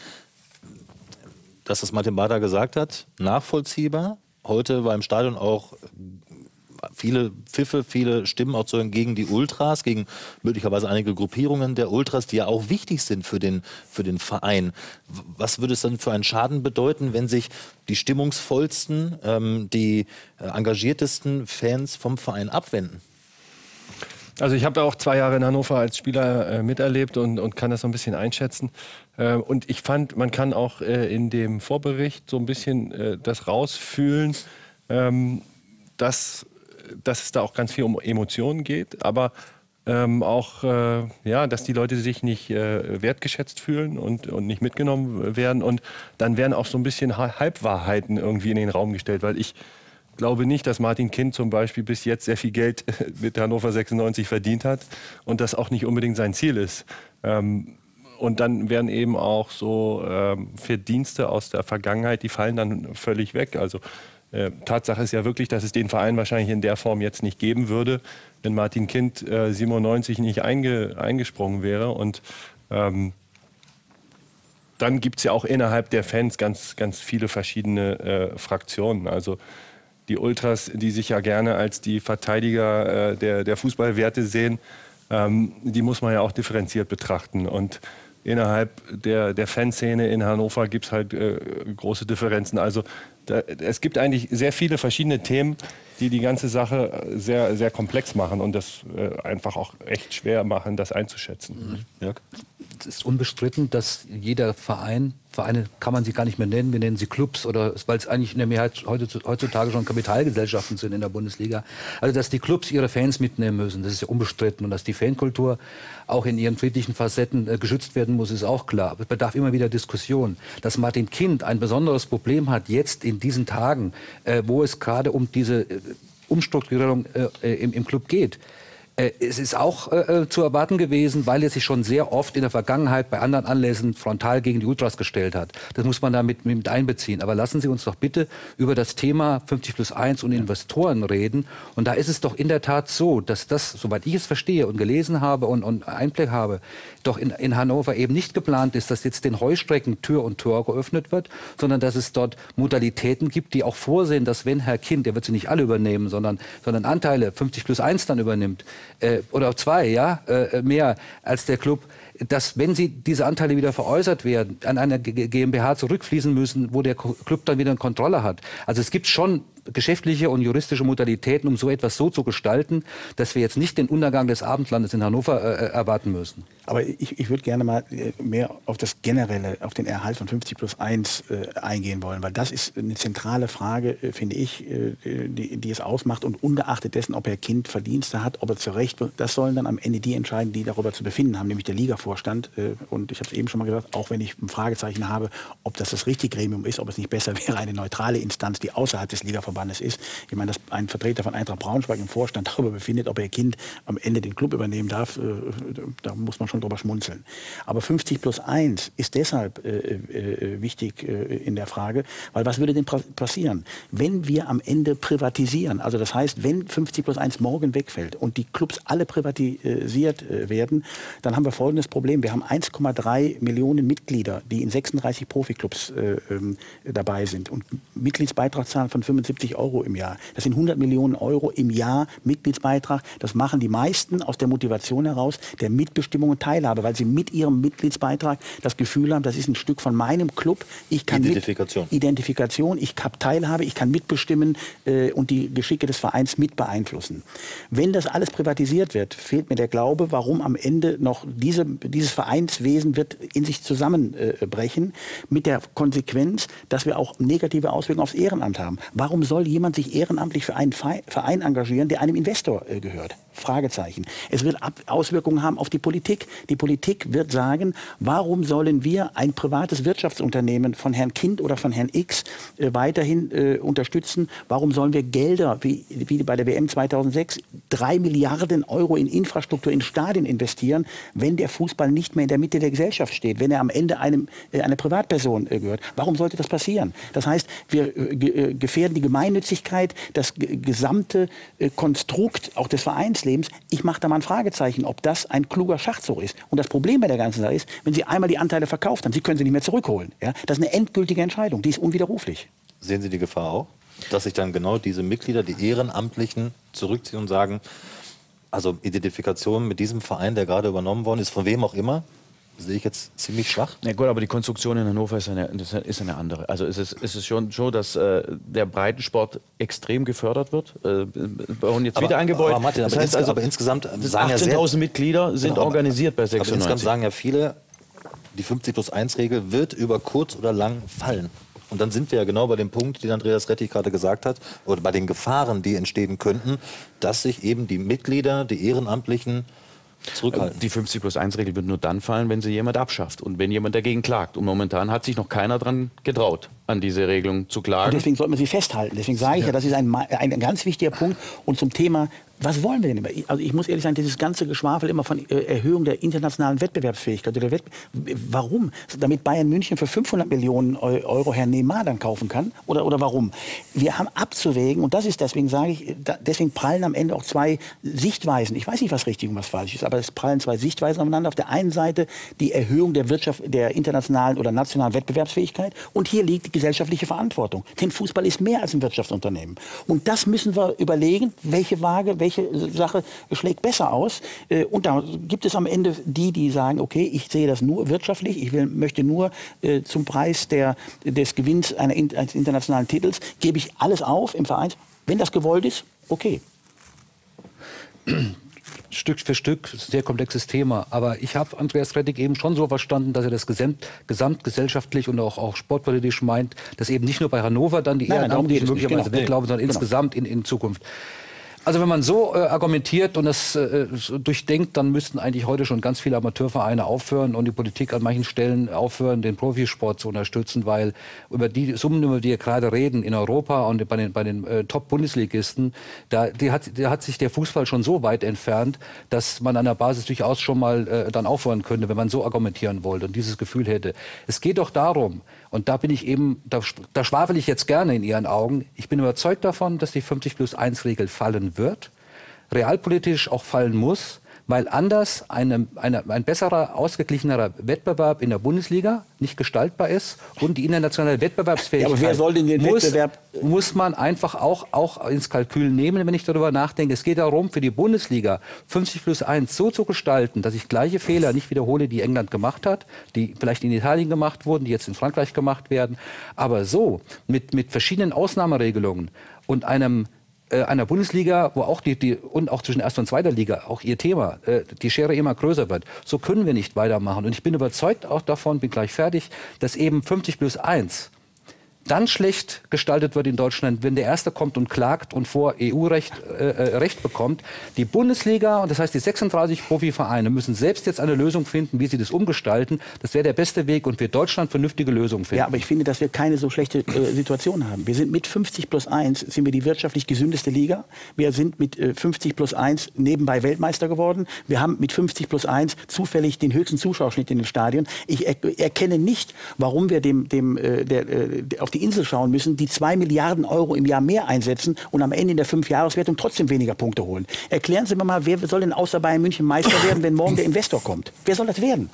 dass das Martin Bader gesagt hat, nachvollziehbar. Heute war im Stadion auch viele Pfiffe, viele Stimmen auch zu hören gegen die Ultras, gegen möglicherweise einige Gruppierungen der Ultras, die ja auch wichtig sind für den, für den Verein. Was würde es dann für einen Schaden bedeuten, wenn sich die stimmungsvollsten, ähm, die äh, engagiertesten Fans vom Verein abwenden? Also ich habe auch zwei Jahre in Hannover als Spieler äh, miterlebt und, und kann das so ein bisschen einschätzen. Äh, und ich fand, man kann auch äh, in dem Vorbericht so ein bisschen äh, das rausfühlen, ähm, dass dass es da auch ganz viel um Emotionen geht, aber ähm, auch, äh, ja, dass die Leute sich nicht äh, wertgeschätzt fühlen und, und nicht mitgenommen werden. Und dann werden auch so ein bisschen Halbwahrheiten irgendwie in den Raum gestellt, weil ich glaube nicht, dass Martin Kind zum Beispiel bis jetzt sehr viel Geld mit Hannover sechsundneunzig verdient hat und das auch nicht unbedingt sein Ziel ist. Ähm, und dann werden eben auch so ähm, Verdienste aus der Vergangenheit, die fallen dann völlig weg. Also äh, Tatsache ist ja wirklich, dass es den Verein wahrscheinlich in der Form jetzt nicht geben würde, wenn Martin Kind äh, siebenundneunzig nicht einge, eingesprungen wäre. Und ähm, dann gibt es ja auch innerhalb der Fans ganz, ganz viele verschiedene äh, Fraktionen. Also die Ultras, die sich ja gerne als die Verteidiger äh, der, der Fußballwerte sehen, ähm, die muss man ja auch differenziert betrachten. Und innerhalb der, der Fanszene in Hannover gibt es halt äh, große Differenzen. Also da, es gibt eigentlich sehr viele verschiedene Themen, die die ganze Sache sehr, sehr komplex machen und das äh, einfach auch echt schwer machen, das einzuschätzen. Mhm. Ja. Es ist unbestritten, dass jeder Verein, Vereine kann man sie gar nicht mehr nennen, wir nennen sie Clubs, oder weil es eigentlich in der Mehrheit heutzutage schon Kapitalgesellschaften sind in der Bundesliga. Also dass die Clubs ihre Fans mitnehmen müssen, das ist ja unbestritten. Und dass die Fankultur auch in ihren friedlichen Facetten äh, geschützt werden muss, ist auch klar. Aber es bedarf immer wieder Diskussion. Dass Martin Kind ein besonderes Problem hat, jetzt in diesen Tagen, äh, wo es gerade um diese äh, Umstrukturierung äh, im, im Club geht. Äh, es ist auch äh, zu erwarten gewesen, weil er sich schon sehr oft in der Vergangenheit bei anderen Anlässen frontal gegen die Ultras gestellt hat. Das muss man da mit, mit einbeziehen. Aber lassen Sie uns doch bitte über das Thema fünfzig plus eins und Investoren reden. Und da ist es doch in der Tat so, dass das, soweit ich es verstehe und gelesen habe und, und Einblick habe, doch in, in Hannover eben nicht geplant ist, dass jetzt den Heustrecken Tür und Tor geöffnet wird, sondern dass es dort Modalitäten gibt, die auch vorsehen, dass wenn Herr Kind, der wird sie nicht alle übernehmen, sondern, sondern Anteile fünfzig plus eins dann übernimmt, äh, oder zwei, ja, äh, mehr als der Club, dass wenn sie diese Anteile wieder veräußert werden, an eine GmbH zurückfließen müssen, wo der Club dann wieder eine Kontrolle hat. Also es gibt schon geschäftliche und juristische Modalitäten, um so etwas so zu gestalten, dass wir jetzt nicht den Untergang des Abendlandes in Hannover äh, erwarten müssen. Aber ich, ich würde gerne mal mehr auf das Generelle, auf den Erhalt von fünfzig plus eins äh, eingehen wollen, weil das ist eine zentrale Frage, äh, finde ich, äh, die, die es ausmacht. Und ungeachtet dessen, ob er Kind Verdienste hat, ob er zu Recht, das sollen dann am Ende die entscheiden, die darüber zu befinden haben, nämlich der Ligavorstand. Äh, und ich habe es eben schon mal gesagt, auch wenn ich ein Fragezeichen habe, ob das das richtige Gremium ist, ob es nicht besser wäre, eine neutrale Instanz, die außerhalb des Ligaverbandes ist. Ich meine, dass ein Vertreter von Eintracht Braunschweig im Vorstand darüber befindet, ob er Kind am Ende den Club übernehmen darf, äh, da muss man schon drüber schmunzeln. Aber fünfzig plus eins ist deshalb äh, äh, wichtig äh, in der Frage, weil was würde denn passieren, wenn wir am Ende privatisieren? Also das heißt, wenn fünfzig plus eins morgen wegfällt und die Clubs alle privatisiert äh, werden, dann haben wir folgendes Problem. Wir haben eins Komma drei Millionen Mitglieder, die in sechsunddreißig Profiklubs äh, äh, dabei sind und Mitgliedsbeitragszahlen von fünfundsiebzig Euro im Jahr. Das sind hundert Millionen Euro im Jahr Mitgliedsbeitrag. Das machen die meisten aus der Motivation heraus der Mitbestimmung und Teilhabe, weil sie mit ihrem Mitgliedsbeitrag das Gefühl haben, das ist ein Stück von meinem Club. Ich kann Identifikation. Mit, Identifikation, ich habe Teilhabe, ich kann mitbestimmen äh, und die Geschicke des Vereins mit beeinflussen. Wenn das alles privatisiert wird, fehlt mir der Glaube, warum am Ende noch diese, dieses Vereinswesen wird in sich zusammenbrechen, äh, mit der Konsequenz, dass wir auch negative Auswirkungen aufs Ehrenamt haben. Warum soll jemand sich ehrenamtlich für einen Verein engagieren, der einem Investor äh, gehört? Fragezeichen. Es wird Ab- Auswirkungen haben auf die Politik. Die Politik wird sagen, warum sollen wir ein privates Wirtschaftsunternehmen von Herrn Kind oder von Herrn X äh, weiterhin äh, unterstützen? Warum sollen wir Gelder, wie, wie bei der W M zweitausendsechs, drei Milliarden Euro in Infrastruktur, in Stadien investieren, wenn der Fußball nicht mehr in der Mitte der Gesellschaft steht, wenn er am Ende einem, äh, einer Privatperson äh, gehört? Warum sollte das passieren? Das heißt, wir äh, ge- gefährden die Gemeinnützigkeit, das g- gesamte äh, Konstrukt auch des Vereinslebens. Ich mache da mal ein Fragezeichen, ob das ein kluger Schachzug ist. Und das Problem bei der ganzen Sache ist, wenn Sie einmal die Anteile verkauft haben, Sie können sie nicht mehr zurückholen. Ja? Das ist eine endgültige Entscheidung, die ist unwiderruflich. Sehen Sie die Gefahr auch, dass sich dann genau diese Mitglieder, die Ehrenamtlichen, zurückziehen und sagen, also Identifikation mit diesem Verein, der gerade übernommen worden ist, von wem auch immer, sehe ich jetzt ziemlich schwach. Ja gut, aber die Konstruktion in Hannover ist eine, ist eine andere. Also es ist, es ist schon so, dass äh, der Breitensport extrem gefördert wird. Äh, wir bauen jetzt aber, wieder ein Gebäude. Aber, Martin, das aber, heißt ins, also, aber insgesamt achtzehntausend Mitglieder sind genau, organisiert bei sechsundneunzig. Aber insgesamt sagen ja viele, die fünfzig plus eins Regel wird über kurz oder lang fallen. Und dann sind wir ja genau bei dem Punkt, den Andreas Rettig gerade gesagt hat, oder bei den Gefahren, die entstehen könnten, dass sich eben die Mitglieder, die Ehrenamtlichen zurückhalten. Die fünfzig plus eins Regel wird nur dann fallen, wenn sie jemand abschafft und wenn jemand dagegen klagt. Und momentan hat sich noch keiner dran getraut. an diese Regelung zu klagen. Und deswegen sollte man sie festhalten. Deswegen sage ich ja, ja das ist ein, ein ganz wichtiger Punkt. Und zum Thema, was wollen wir denn immer? Also ich muss ehrlich sagen, dieses ganze Geschwafel immer von äh, Erhöhung der internationalen Wettbewerbsfähigkeit. Oder Wettbe warum? Damit Bayern München für fünfhundert Millionen Euro Herrn Neymar dann kaufen kann? Oder, oder warum? Wir haben abzuwägen, und das ist, deswegen sage ich, da, deswegen prallen am Ende auch zwei Sichtweisen. Ich weiß nicht, was richtig und was falsch ist, aber es prallen zwei Sichtweisen aufeinander. Auf der einen Seite die Erhöhung der Wirtschaft, der internationalen oder nationalen Wettbewerbsfähigkeit. Und hier liegt die gesellschaftliche Verantwortung. Denn Fußball ist mehr als ein Wirtschaftsunternehmen. Und das müssen wir überlegen, welche Waage, welche Sache schlägt besser aus. Und da gibt es am Ende die, die sagen, okay, ich sehe das nur wirtschaftlich, ich will, möchte nur äh, zum Preis der, des Gewinns einer, eines internationalen Titels, gebe ich alles auf im Verein. Wenn das gewollt ist, okay. Stück für Stück, sehr komplexes Thema. Aber ich habe Andreas Rettig eben schon so verstanden, dass er das gesamt, gesamtgesellschaftlich und auch, auch sportpolitisch meint, dass eben nicht nur bei Hannover dann die Ehrenamten möglicherweise genau, weglaufen, sondern genau. insgesamt in, in Zukunft. Also wenn man so äh, argumentiert und das äh, so durchdenkt, dann müssten eigentlich heute schon ganz viele Amateurvereine aufhören und die Politik an manchen Stellen aufhören, den Profisport zu unterstützen, weil über die Summen, über die wir gerade reden, in Europa und bei den, bei den äh, Top-Bundesligisten, da die hat, da hat sich der Fußball schon so weit entfernt, dass man an der Basis durchaus schon mal äh, dann aufhören könnte, wenn man so argumentieren wollte und dieses Gefühl hätte. Es geht doch darum, und da bin ich eben, da, da schwafel ich jetzt gerne in Ihren Augen, ich bin überzeugt davon, dass die fünfzig plus eins Regel fallen wird, realpolitisch auch fallen muss, weil anders eine, eine, ein besserer, ausgeglichenerer Wettbewerb in der Bundesliga nicht gestaltbar ist und die internationale Wettbewerbsfähigkeit ja, aber wer soll denn den muss, Wettbewerb muss man einfach auch, auch ins Kalkül nehmen, wenn ich darüber nachdenke. Es geht darum, für die Bundesliga fünfzig plus eins so zu gestalten, dass ich gleiche Fehler nicht wiederhole, die England gemacht hat, die vielleicht in Italien gemacht wurden, die jetzt in Frankreich gemacht werden, aber so mit, mit verschiedenen Ausnahmeregelungen und einem einer Bundesliga, wo auch die, die und auch zwischen erster und zweiter Liga auch ihr Thema, äh, die Schere immer größer wird. So können wir nicht weitermachen. Und ich bin überzeugt auch davon, bin gleich fertig, dass eben fünfzig plus eins dann schlecht gestaltet wird in Deutschland, wenn der Erste kommt und klagt und vor E U-Recht äh, Recht bekommt. Die Bundesliga, und das heißt die sechsunddreißig Profivereine, müssen selbst jetzt eine Lösung finden, wie sie das umgestalten. Das wäre der beste Weg und für Deutschland vernünftige Lösungen finden. Ja, aber ich finde, dass wir keine so schlechte äh, Situation haben. Wir sind mit fünfzig plus eins sind wir die wirtschaftlich gesündeste Liga. Wir sind mit äh, fünfzig plus eins nebenbei Weltmeister geworden. Wir haben mit fünfzig plus eins zufällig den höchsten Zuschauerschnitt in den Stadien. Ich er erkenne nicht, warum wir dem, dem, äh, der, äh, auf die Insel schauen müssen, die zwei Milliarden Euro im Jahr mehr einsetzen und am Ende in der Fünfjahreswertung trotzdem weniger Punkte holen. Erklären Sie mir mal, wer soll denn außer Bayern München Meister werden, wenn morgen der Investor kommt? Wer soll das werden?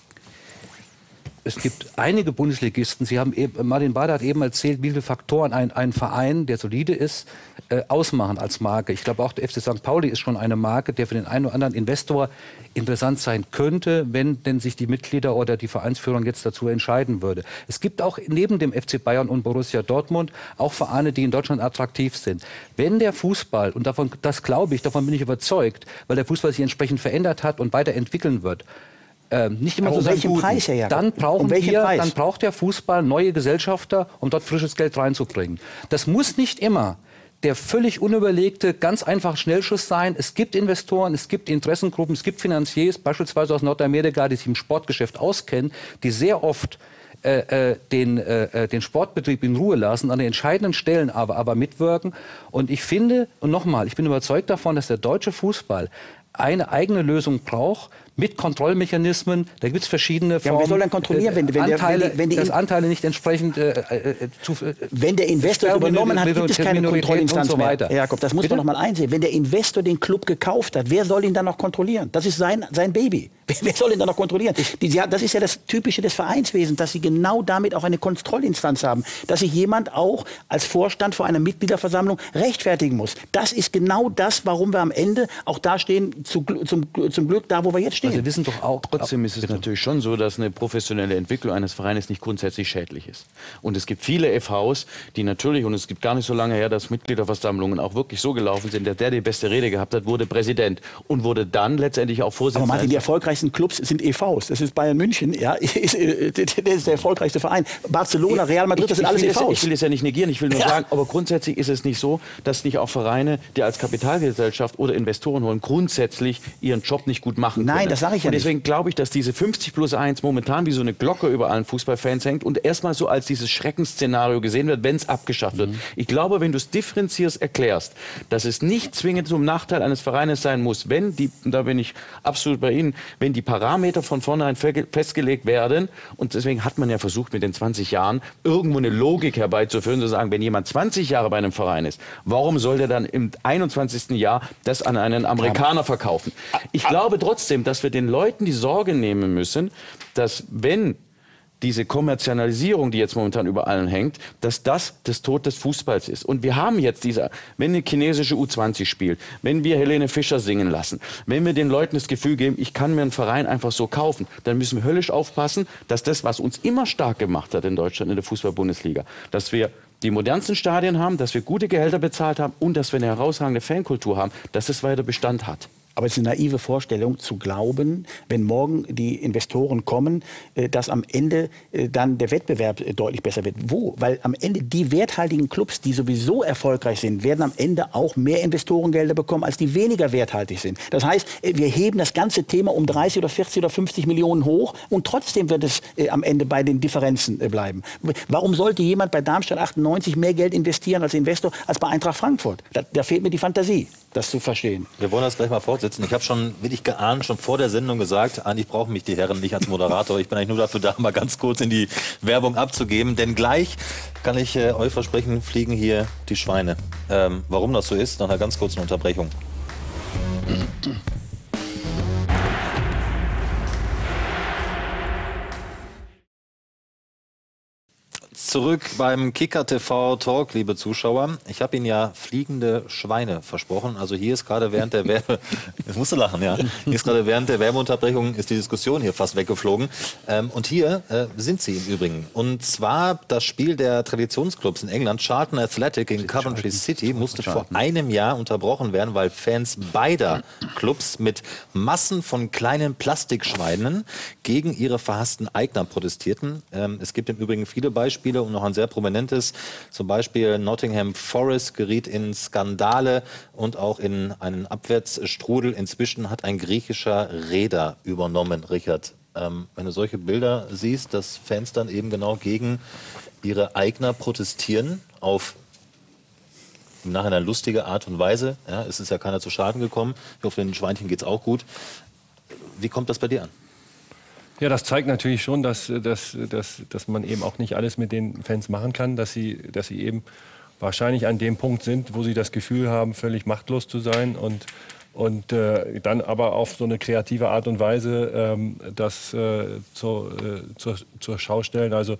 Es gibt einige Bundesligisten, Sie haben eben, Martin Bader hat eben erzählt, wie viele Faktoren ein, ein Verein, der solide ist, äh, ausmachen als Marke. Ich glaube auch der F C Sankt Pauli ist schon eine Marke, der für den einen oder anderen Investor interessant sein könnte, wenn denn sich die Mitglieder oder die Vereinsführung jetzt dazu entscheiden würde. Es gibt auch neben dem F C Bayern und Borussia Dortmund auch Vereine, die in Deutschland attraktiv sind. Wenn der Fußball, und davon, das glaube ich, davon bin ich überzeugt, weil der Fußball sich entsprechend verändert hat und weiterentwickeln wird, Ähm, nicht immer aber so um welchen Guten. Preis, Herr Jakob? Dann brauchen um welchen wir, Preis? dann braucht der Fußball neue Gesellschafter, um dort frisches Geld reinzubringen. Das muss nicht immer der völlig unüberlegte, ganz einfache Schnellschuss sein. Es gibt Investoren, es gibt Interessengruppen, es gibt Finanziers, beispielsweise aus Nordamerika, die sich im Sportgeschäft auskennen, die sehr oft äh, den, äh, den Sportbetrieb in Ruhe lassen, an den entscheidenden Stellen aber, aber mitwirken. Und ich finde, und nochmal, ich bin überzeugt davon, dass der deutsche Fußball eine eigene Lösung braucht, mit Kontrollmechanismen. Da gibt es verschiedene Formen. Ja, wer soll dann kontrollieren, wenn, wenn, Anteile, der, wenn, die, wenn die dass Anteile nicht entsprechend äh, äh, zu, äh, wenn der Investor übernommen hat, gibt es keine Kontrollinstanz so weiter. mehr. Herr Jakob, das muss Bitte? man noch mal einsehen. Wenn der Investor den Club gekauft hat, wer soll ihn dann noch kontrollieren? Das ist sein, sein Baby. Wer soll ihn dann noch kontrollieren? Die, das ist ja das Typische des Vereinswesens, dass sie genau damit auch eine Kontrollinstanz haben. Dass sich jemand auch als Vorstand vor einer Mitgliederversammlung rechtfertigen muss. Das ist genau das, warum wir am Ende auch da stehen, zu, zum, zum Glück da, wo wir jetzt stehen. Also wir wissen doch auch, trotzdem ist es Bitte. natürlich schon so, dass eine professionelle Entwicklung eines Vereines nicht grundsätzlich schädlich ist. Und es gibt viele F Vs, die natürlich, und es gibt gar nicht so lange her, dass Mitgliederversammlungen auch wirklich so gelaufen sind, dass der die beste Rede gehabt hat, wurde Präsident und wurde dann letztendlich auch Vorsitzender. Aber Martin, die erfolgreichsten Clubs sind E Vs. Das ist Bayern München, ja, ist, der ist der erfolgreichste Verein. Barcelona, Real Madrid, das sind alles E Vs. Ich will es ja nicht negieren, ich will nur ja. sagen, aber grundsätzlich ist es nicht so, dass nicht auch Vereine, die als Kapitalgesellschaft oder Investoren holen, grundsätzlich ihren Job nicht gut machen können. Nein, das sage ich ja Und deswegen nicht. glaube ich, dass diese fünfzig plus eins momentan wie so eine Glocke über allen Fußballfans hängt und erstmal so als dieses Schreckensszenario gesehen wird, wenn es abgeschafft wird. Mhm. Ich glaube, wenn du es differenzierst, erklärst, dass es nicht zwingend zum Nachteil eines Vereines sein muss, wenn die, da bin ich absolut bei Ihnen, wenn die Parameter von vornherein festgelegt werden, und deswegen hat man ja versucht mit den zwanzig Jahren irgendwo eine Logik herbeizuführen, zu sagen, wenn jemand zwanzig Jahre bei einem Verein ist, warum soll der dann im einundzwanzigsten Jahr das an einen Amerikaner verkaufen? Ich glaube trotzdem, dass wir den Leuten die Sorge nehmen müssen, dass wenn diese Kommerzialisierung, die jetzt momentan über allen hängt, dass das das Tod des Fußballs ist. Und wir haben jetzt diese, wenn eine chinesische U zwanzig spielt, wenn wir Helene Fischer singen lassen, wenn wir den Leuten das Gefühl geben, ich kann mir einen Verein einfach so kaufen, dann müssen wir höllisch aufpassen, dass das, was uns immer stark gemacht hat in Deutschland in der Fußball-Bundesliga, dass wir die modernsten Stadien haben, dass wir gute Gehälter bezahlt haben und dass wir eine herausragende Fankultur haben, dass es weiter Bestand hat. Aber es ist eine naive Vorstellung zu glauben, wenn morgen die Investoren kommen, dass am Ende dann der Wettbewerb deutlich besser wird. Wo? Weil am Ende die werthaltigen Clubs, die sowieso erfolgreich sind, werden am Ende auch mehr Investorengelder bekommen, als die weniger werthaltig sind. Das heißt, wir heben das ganze Thema um dreißig oder vierzig oder fünfzig Millionen hoch und trotzdem wird es am Ende bei den Differenzen bleiben. Warum sollte jemand bei Darmstadt achtundneunzig mehr Geld investieren als Investor als bei Eintracht Frankfurt? Da, da fehlt mir die Fantasie, das zu verstehen. Wir wollen das gleich mal fortsetzen. Ich habe schon wirklich geahnt, schon vor der Sendung gesagt, eigentlich brauchen mich die Herren nicht als Moderator. Ich bin eigentlich nur dafür da, mal ganz kurz in die Werbung abzugeben. Denn gleich kann ich äh, euch versprechen, fliegen hier die Schweine. Ähm, warum das so ist, nach einer ganz kurzen Unterbrechung. Zurück beim Kicker T V Talk, liebe Zuschauer. Ich habe Ihnen ja fliegende Schweine versprochen. Also hier ist gerade während der Werbe... Jetzt musst du lachen, ja. Hier ist gerade während der Werbeunterbrechung ist die Diskussion hier fast weggeflogen. Ähm, und hier äh, sind sie im Übrigen. Und zwar das Spiel der Traditionsclubs in England. Charlton Athletic in Coventry City musste vor einem Jahr unterbrochen werden, weil Fans beider Clubs mit Massen von kleinen Plastikschweinen gegen ihre verhassten Eigner protestierten. Ähm, es gibt im Übrigen viele Beispiele und noch ein sehr prominentes. Zum Beispiel Nottingham Forest geriet in Skandale und auch in einen Abwärtsstrudel. Inzwischen hat ein griechischer Reeder übernommen, Richard. Ähm, wenn du solche Bilder siehst, dass Fans dann eben genau gegen ihre Eigner protestieren, auf im Nachhinein lustige Art und Weise. Ja, es ist ja keiner zu Schaden gekommen. Ich hoffe, den Schweinchen geht es auch gut. Wie kommt das bei dir an? Ja, das zeigt natürlich schon, dass, dass, dass, dass man eben auch nicht alles mit den Fans machen kann, dass sie, dass sie eben wahrscheinlich an dem Punkt sind, wo sie das Gefühl haben, völlig machtlos zu sein und, und äh, dann aber auf so eine kreative Art und Weise ähm, das äh, zur, äh, zur, zur Schau stellen. Also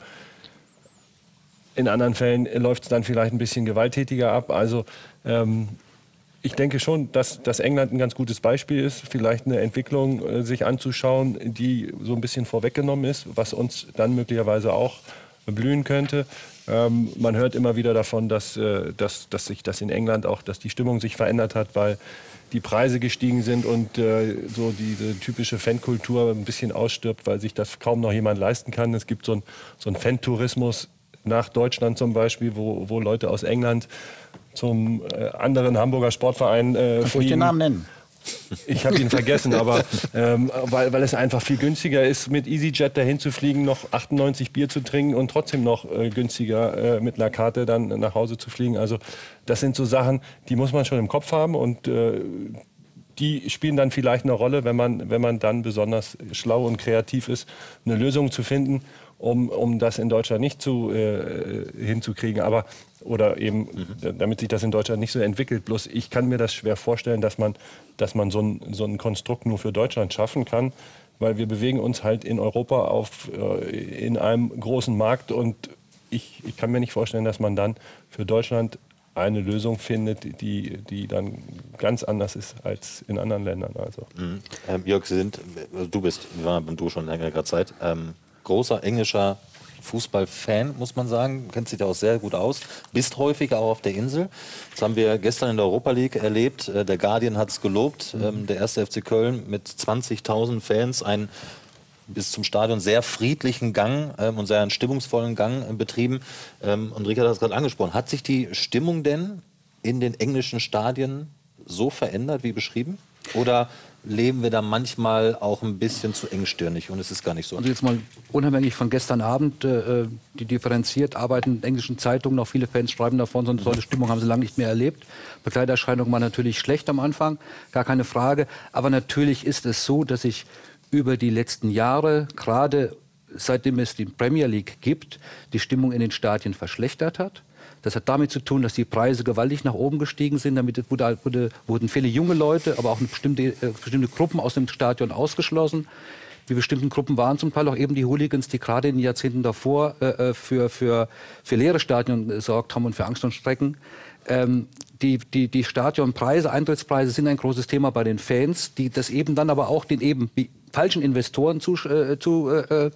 in anderen Fällen läuft es dann vielleicht ein bisschen gewalttätiger ab. Also ähm, ich denke schon, dass, dass England ein ganz gutes Beispiel ist, vielleicht eine Entwicklung äh, sich anzuschauen, die so ein bisschen vorweggenommen ist, was uns dann möglicherweise auch blühen könnte. Ähm, man hört immer wieder davon, dass, äh, dass, dass sich das in England auch, dass die Stimmung sich verändert hat, weil die Preise gestiegen sind und äh, so diese typische Fankultur ein bisschen ausstirbt, weil sich das kaum noch jemand leisten kann. Es gibt so einen so einen Fan-Tourismus nach Deutschland zum Beispiel, wo, wo Leute aus England zum äh, anderen Hamburger Sportverein äh, Kannst du den Namen nennen? Ich habe ihn vergessen, aber ähm, weil, weil es einfach viel günstiger ist, mit EasyJet dahin zu fliegen, noch achtundneunzig Bier zu trinken und trotzdem noch äh, günstiger äh, mit einer Karte dann nach Hause zu fliegen. Also das sind so Sachen, die muss man schon im Kopf haben und äh, die spielen dann vielleicht eine Rolle, wenn man, wenn man dann besonders schlau und kreativ ist, eine Lösung zu finden, um, um das in Deutschland nicht zu, äh, hinzukriegen. Aber, oder eben, mhm. damit sich das in Deutschland nicht so entwickelt. Bloß ich kann mir das schwer vorstellen, dass man, dass man so ein, so ein Konstrukt nur für Deutschland schaffen kann, weil wir bewegen uns halt in Europa auf, äh, in einem großen Markt und ich, ich kann mir nicht vorstellen, dass man dann für Deutschland eine Lösung findet, die, die dann ganz anders ist als in anderen Ländern. Also. Mhm. Ähm, Jörg, Sie sind, also du bist, wir waren du schon längere Zeit, ähm, großer englischer Fußballfan, muss man sagen. Du kennst dich da auch sehr gut aus. Bist häufiger auch auf der Insel. Das haben wir gestern in der Europa League erlebt. Der Guardian hat es gelobt. Mhm. Der erste F C Köln mit zwanzigtausend Fans, ein bis zum Stadion sehr friedlichen Gang ähm, und sehr einen stimmungsvollen Gang äh, betrieben. Ähm, und Richard hat es gerade angesprochen. Hat sich die Stimmung denn in den englischen Stadien so verändert wie beschrieben? Oder leben wir da manchmal auch ein bisschen zu engstirnig und es ist gar nicht so? Also jetzt mal unabhängig von gestern Abend, äh, die differenziert arbeiten in englischen Zeitungen, auch viele Fans schreiben davon, so eine Stimmung haben sie lange nicht mehr erlebt. Begleiterscheinung war natürlich schlecht am Anfang, gar keine Frage. Aber natürlich ist es so, dass sich über die letzten Jahre, gerade seitdem es die Premier League gibt, die Stimmung in den Stadien verschlechtert hat. Das hat damit zu tun, dass die Preise gewaltig nach oben gestiegen sind. Damit wurde, wurde, wurden viele junge Leute, aber auch eine bestimmte, äh, bestimmte Gruppen aus dem Stadion ausgeschlossen. Die bestimmten Gruppen waren zum Teil auch eben die Hooligans, die gerade in den Jahrzehnten davor äh, für, für, für leere Stadien gesorgt haben und für Angst und Schrecken. Ähm, die, die, die Stadionpreise, Eintrittspreise sind ein großes Thema bei den Fans, die das eben dann aber auch den eben falschen Investoren zu, äh, zu äh, äh,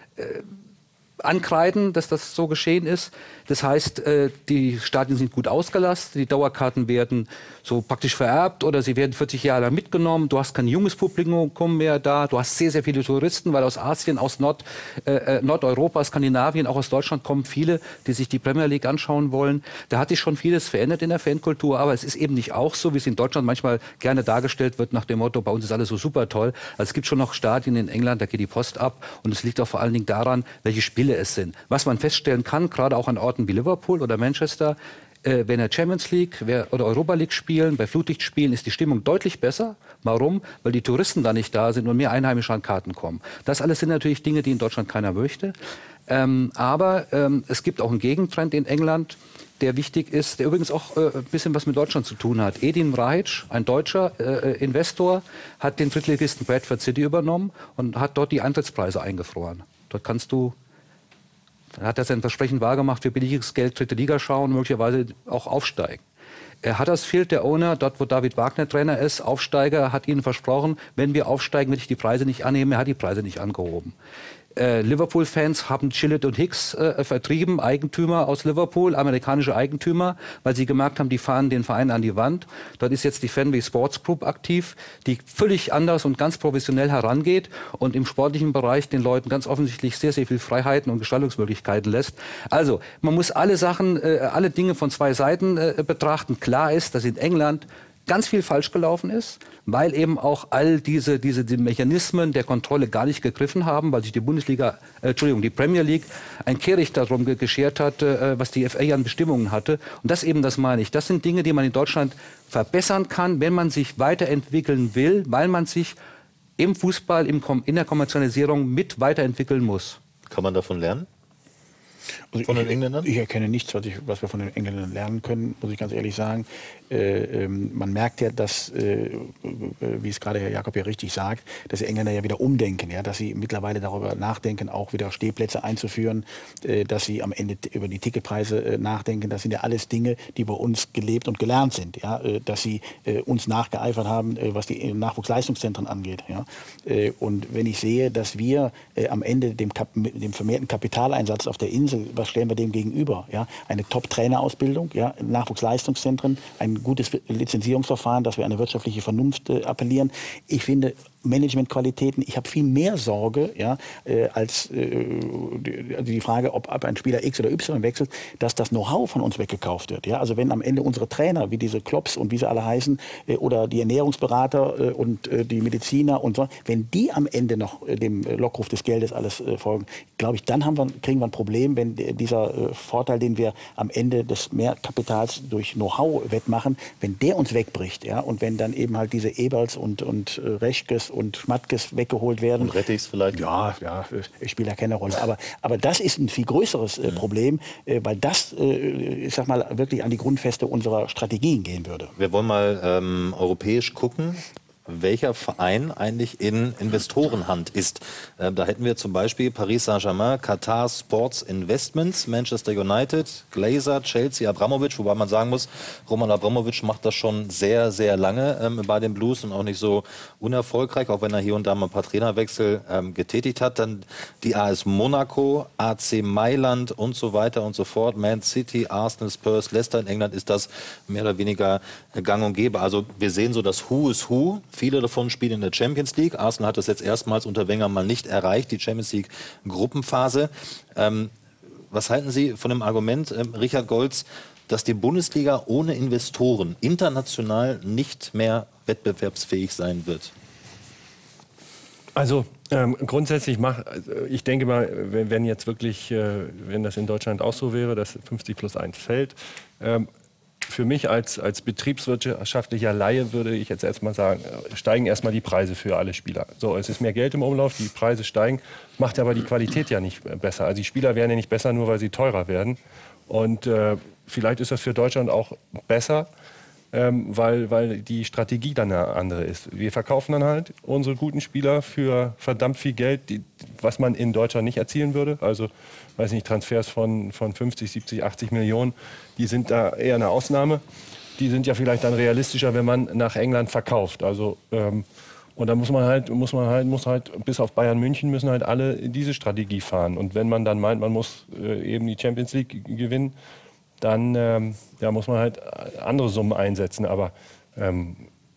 ankreiden, dass das so geschehen ist. Das heißt, äh, die Stadien sind gut ausgelastet, die Dauerkarten werden so praktisch vererbt oder sie werden vierzig Jahre lang mitgenommen. Du hast kein junges Publikum mehr da, du hast sehr, sehr viele Touristen, weil aus Asien, aus Nord, äh, Nordeuropa, Skandinavien, auch aus Deutschland kommen viele, die sich die Premier League anschauen wollen. Da hat sich schon vieles verändert in der Fankultur, aber es ist eben nicht auch so, wie es in Deutschland manchmal gerne dargestellt wird, nach dem Motto, bei uns ist alles so super toll. Also es gibt schon noch Stadien in England, da geht die Post ab und es liegt auch vor allen Dingen daran, welche Spiele es sind. Was man feststellen kann, gerade auch an Orten wie Liverpool oder Manchester, äh, wenn der Champions League wer, oder Europa League spielen, bei Flutlichtspielen ist die Stimmung deutlich besser. Warum? Weil die Touristen da nicht da sind und mehr Einheimische an Karten kommen. Das alles sind natürlich Dinge, die in Deutschland keiner möchte. Ähm, aber ähm, es gibt auch einen Gegentrend in England, der wichtig ist, der übrigens auch äh, ein bisschen was mit Deutschland zu tun hat. Edin Mrajic, ein deutscher äh, Investor, hat den Drittligisten Bradford City übernommen und hat dort die Eintrittspreise eingefroren. Dort kannst du Dann hat er sein Versprechen wahrgemacht, für billiges Geld dritte Liga schauen, möglicherweise auch aufsteigen. Er hat Huddersfield, der Owner, dort wo David Wagner Trainer ist, Aufsteiger, hat ihnen versprochen, wenn wir aufsteigen, werde ich die Preise nicht annehmen. Er hat die Preise nicht angehoben. Äh, Liverpool-Fans haben Gillett und Hicks äh, vertrieben, Eigentümer aus Liverpool, amerikanische Eigentümer, weil sie gemerkt haben, die fahren den Verein an die Wand. Dort ist jetzt die Fenway Sports Group aktiv, die völlig anders und ganz professionell herangeht und im sportlichen Bereich den Leuten ganz offensichtlich sehr, sehr viel Freiheiten und Gestaltungsmöglichkeiten lässt. Also, man muss alle Sachen, äh, alle Dinge von zwei Seiten äh, betrachten. Klar ist, dass in England ganz viel falsch gelaufen ist, weil eben auch all diese, diese die Mechanismen der Kontrolle gar nicht gegriffen haben, weil sich die Bundesliga, äh, Entschuldigung, die Premier League ein Kehricht darum ge geschert hat, äh, was die F A an Bestimmungen hatte. Und das eben, das meine ich, das sind Dinge, die man in Deutschland verbessern kann, wenn man sich weiterentwickeln will, weil man sich im Fußball, im Kom in der Kommerzialisierung mit weiterentwickeln muss. Kann man davon lernen? Also von ich, den Engländern? Ich erkenne nichts, was, ich, was wir von den Engländern lernen können, muss ich ganz ehrlich sagen. Äh, ähm, man merkt ja, dass, äh, wie es gerade Herr Jakob ja richtig sagt, dass die Engländer ja wieder umdenken, ja, dass sie mittlerweile darüber nachdenken, auch wieder Stehplätze einzuführen, äh, dass sie am Ende über die Ticketpreise äh, nachdenken. Das sind ja alles Dinge, die bei uns gelebt und gelernt sind, ja, äh, dass sie äh, uns nachgeeifert haben, äh, was die Nachwuchsleistungszentren angeht. Ja. Äh, und wenn ich sehe, dass wir äh, am Ende dem, Kap dem vermehrten Kapitaleinsatz auf der Insel, was stellen wir dem gegenüber? Ja? Eine Top-Trainerausbildung, ja? Nachwuchsleistungszentren, ein gutes Lizenzierungsverfahren, dass wir eine wirtschaftliche Vernunft äh, appellieren. Ich finde Managementqualitäten, ich habe viel mehr Sorge, ja, äh, als äh, die, die Frage, ob ein Spieler X oder Y wechselt, dass das Know-how von uns weggekauft wird. Ja? Also wenn am Ende unsere Trainer, wie diese Klopps und wie sie alle heißen, äh, oder die Ernährungsberater äh, und äh, die Mediziner und so, wenn die am Ende noch äh, dem Lockruf des Geldes alles äh, folgen, glaube ich, dann haben wir, kriegen wir ein Problem, wenn dieser äh, Vorteil, den wir am Ende des Mehrkapitals durch Know-how wettmachen, wenn der uns wegbricht, ja, und wenn dann eben halt diese Eberls und, und äh, Rechkes und Schmatkes weggeholt werden. Und Rettichs vielleicht? Ja, ja, ich spiele ja keine Rolle. Aber, aber das ist ein viel größeres äh, Problem, äh, weil das, äh, ich sag mal, wirklich an die Grundfeste unserer Strategien gehen würde. Wir wollen mal ähm, europäisch gucken, welcher Verein eigentlich in Investorenhand ist. Ähm, da hätten wir zum Beispiel Paris Saint-Germain, Qatar Sports Investments, Manchester United, Glazer, Chelsea, Abramovich, wobei man sagen muss, Roman Abramovich macht das schon sehr, sehr lange ähm, bei den Blues und auch nicht so unerfolgreich, auch wenn er hier und da mal ein paar Trainerwechsel ähm, getätigt hat. Dann die A S Monaco, A C Mailand und so weiter und so fort, Man City, Arsenal, Spurs, Leicester. In England ist das mehr oder weniger gang und gäbe. Also wir sehen so das Who is Who. Viele davon spielen in der Champions League. Arsenal hat das jetzt erstmals unter Wenger mal nicht erreicht, die Champions League Gruppenphase. Ähm, was halten Sie von dem Argument, ähm, Richard Goltz, dass die Bundesliga ohne Investoren international nicht mehr wettbewerbsfähig sein wird? Also ähm, grundsätzlich macht, ich denke mal, wenn, wenn jetzt wirklich, äh, wenn das in Deutschland auch so wäre, dass fünfzig plus eins fällt, ähm, für mich als, als betriebswirtschaftlicher Laie würde ich jetzt erstmal sagen, steigen erstmal die Preise für alle Spieler. So, es ist mehr Geld im Umlauf, die Preise steigen, macht aber die Qualität ja nicht besser. Also die Spieler werden ja nicht besser, nur weil sie teurer werden. Und äh, vielleicht ist das für Deutschland auch besser, ähm, weil, weil die Strategie dann eine andere ist. Wir verkaufen dann halt unsere guten Spieler für verdammt viel Geld, die, was man in Deutschland nicht erzielen würde. Also, weiß nicht, Transfers von, von fünfzig, siebzig, achtzig Millionen, die sind da eher eine Ausnahme. Die sind ja vielleicht dann realistischer, wenn man nach England verkauft. Also, ähm, und da muss man halt, muss man halt, muss halt, bis auf Bayern München müssen halt alle diese Strategie fahren. Und wenn man dann meint, man muss äh, eben die Champions League gewinnen, dann ähm, ja, muss man halt andere Summen einsetzen. Aber ähm,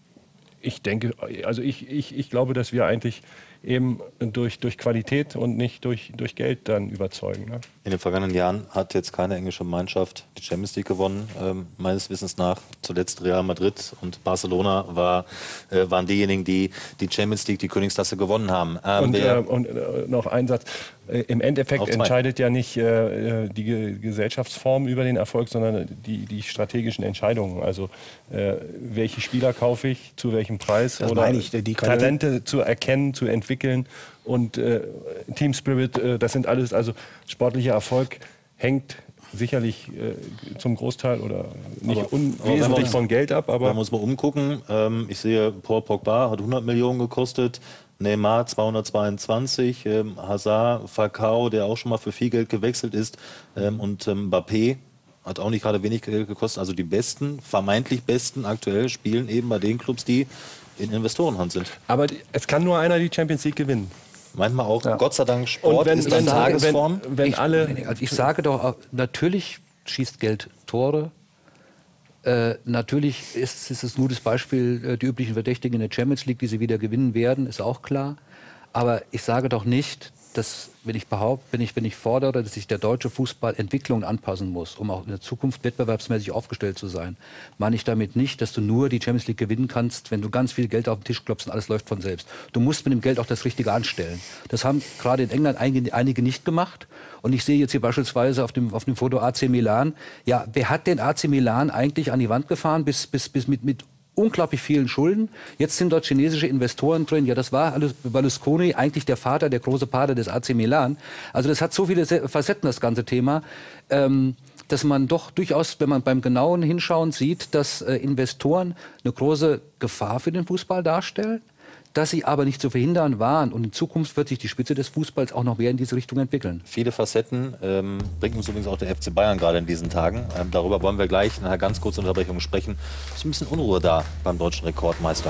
ich denke, also ich, ich, ich glaube, dass wir eigentlich eben durch, durch Qualität und nicht durch, durch Geld dann überzeugen. Ne? In den vergangenen Jahren hat jetzt keine englische Mannschaft die Champions League gewonnen, ähm, meines Wissens nach. Zuletzt Real Madrid und Barcelona war, äh, waren diejenigen, die die Champions League, die Königsklasse gewonnen haben. Ähm, und äh, und äh, noch ein Satz. Äh, Im Endeffekt entscheidet ja nicht äh, die Ge Gesellschaftsform über den Erfolg, sondern die, die strategischen Entscheidungen. Also äh, welche Spieler kaufe ich, zu welchem Preis, das oder meine ich, die Talente zu erkennen, zu entwickeln. Und äh, Team Spirit, äh, das sind alles, also sportlicher Erfolg hängt sicherlich äh, zum Großteil oder nicht aber, unwesentlich aber uns, von Geld ab. Aber man muss mal umgucken. Ähm, ich sehe, Paul Pogba hat hundert Millionen gekostet, Neymar zweihundertzweiundzwanzig, ähm, Hazard, Falcao, der auch schon mal für viel Geld gewechselt ist, ähm, und ähm, Mbappé hat auch nicht gerade wenig Geld gekostet. Also die besten, vermeintlich besten aktuell spielen eben bei den Clubs, die in Investorenhand sind. Aber die, es kann nur einer die Champions League gewinnen. Manchmal auch, ja. Gott sei Dank, Sport und wenn, ist eine Tagesform. Wenn, wenn ich, alle also ich sage doch, natürlich schießt Geld Tore. Äh, natürlich ist, ist es nur das Beispiel, äh, die üblichen Verdächtigen in der Champions League, die sie wieder gewinnen werden, ist auch klar. Aber ich sage doch nicht, dass, wenn ich behaupte, wenn ich, wenn ich fordere, dass sich der deutsche Fußball Entwicklungen anpassen muss, um auch in der Zukunft wettbewerbsmäßig aufgestellt zu sein, meine ich damit nicht, dass du nur die Champions League gewinnen kannst, wenn du ganz viel Geld auf den Tisch klopfst und alles läuft von selbst. Du musst mit dem Geld auch das Richtige anstellen. Das haben gerade in England einige, einige nicht gemacht. Und ich sehe jetzt hier beispielsweise auf dem, auf dem Foto A C Milan. Ja, wer hat den A C Milan eigentlich an die Wand gefahren, bis, bis, bis mit, mit unglaublich vielen Schulden. Jetzt sind dort chinesische Investoren drin. Ja, das war Berlusconi, eigentlich der Vater, der große Pater des A C Milan. Also das hat so viele Facetten, das ganze Thema, ähm, dass man doch durchaus, wenn man beim genauen Hinschauen sieht, dass äh, Investoren eine große Gefahr für den Fußball darstellen, dass sie aber nicht zu verhindern waren. Und in Zukunft wird sich die Spitze des Fußballs auch noch mehr in diese Richtung entwickeln. Viele Facetten, ähm, bringt uns übrigens auch der F C Bayern gerade in diesen Tagen. Ähm, darüber wollen wir gleich in einer ganz kurzen Unterbrechung sprechen. Es ist ein bisschen Unruhe da beim deutschen Rekordmeister.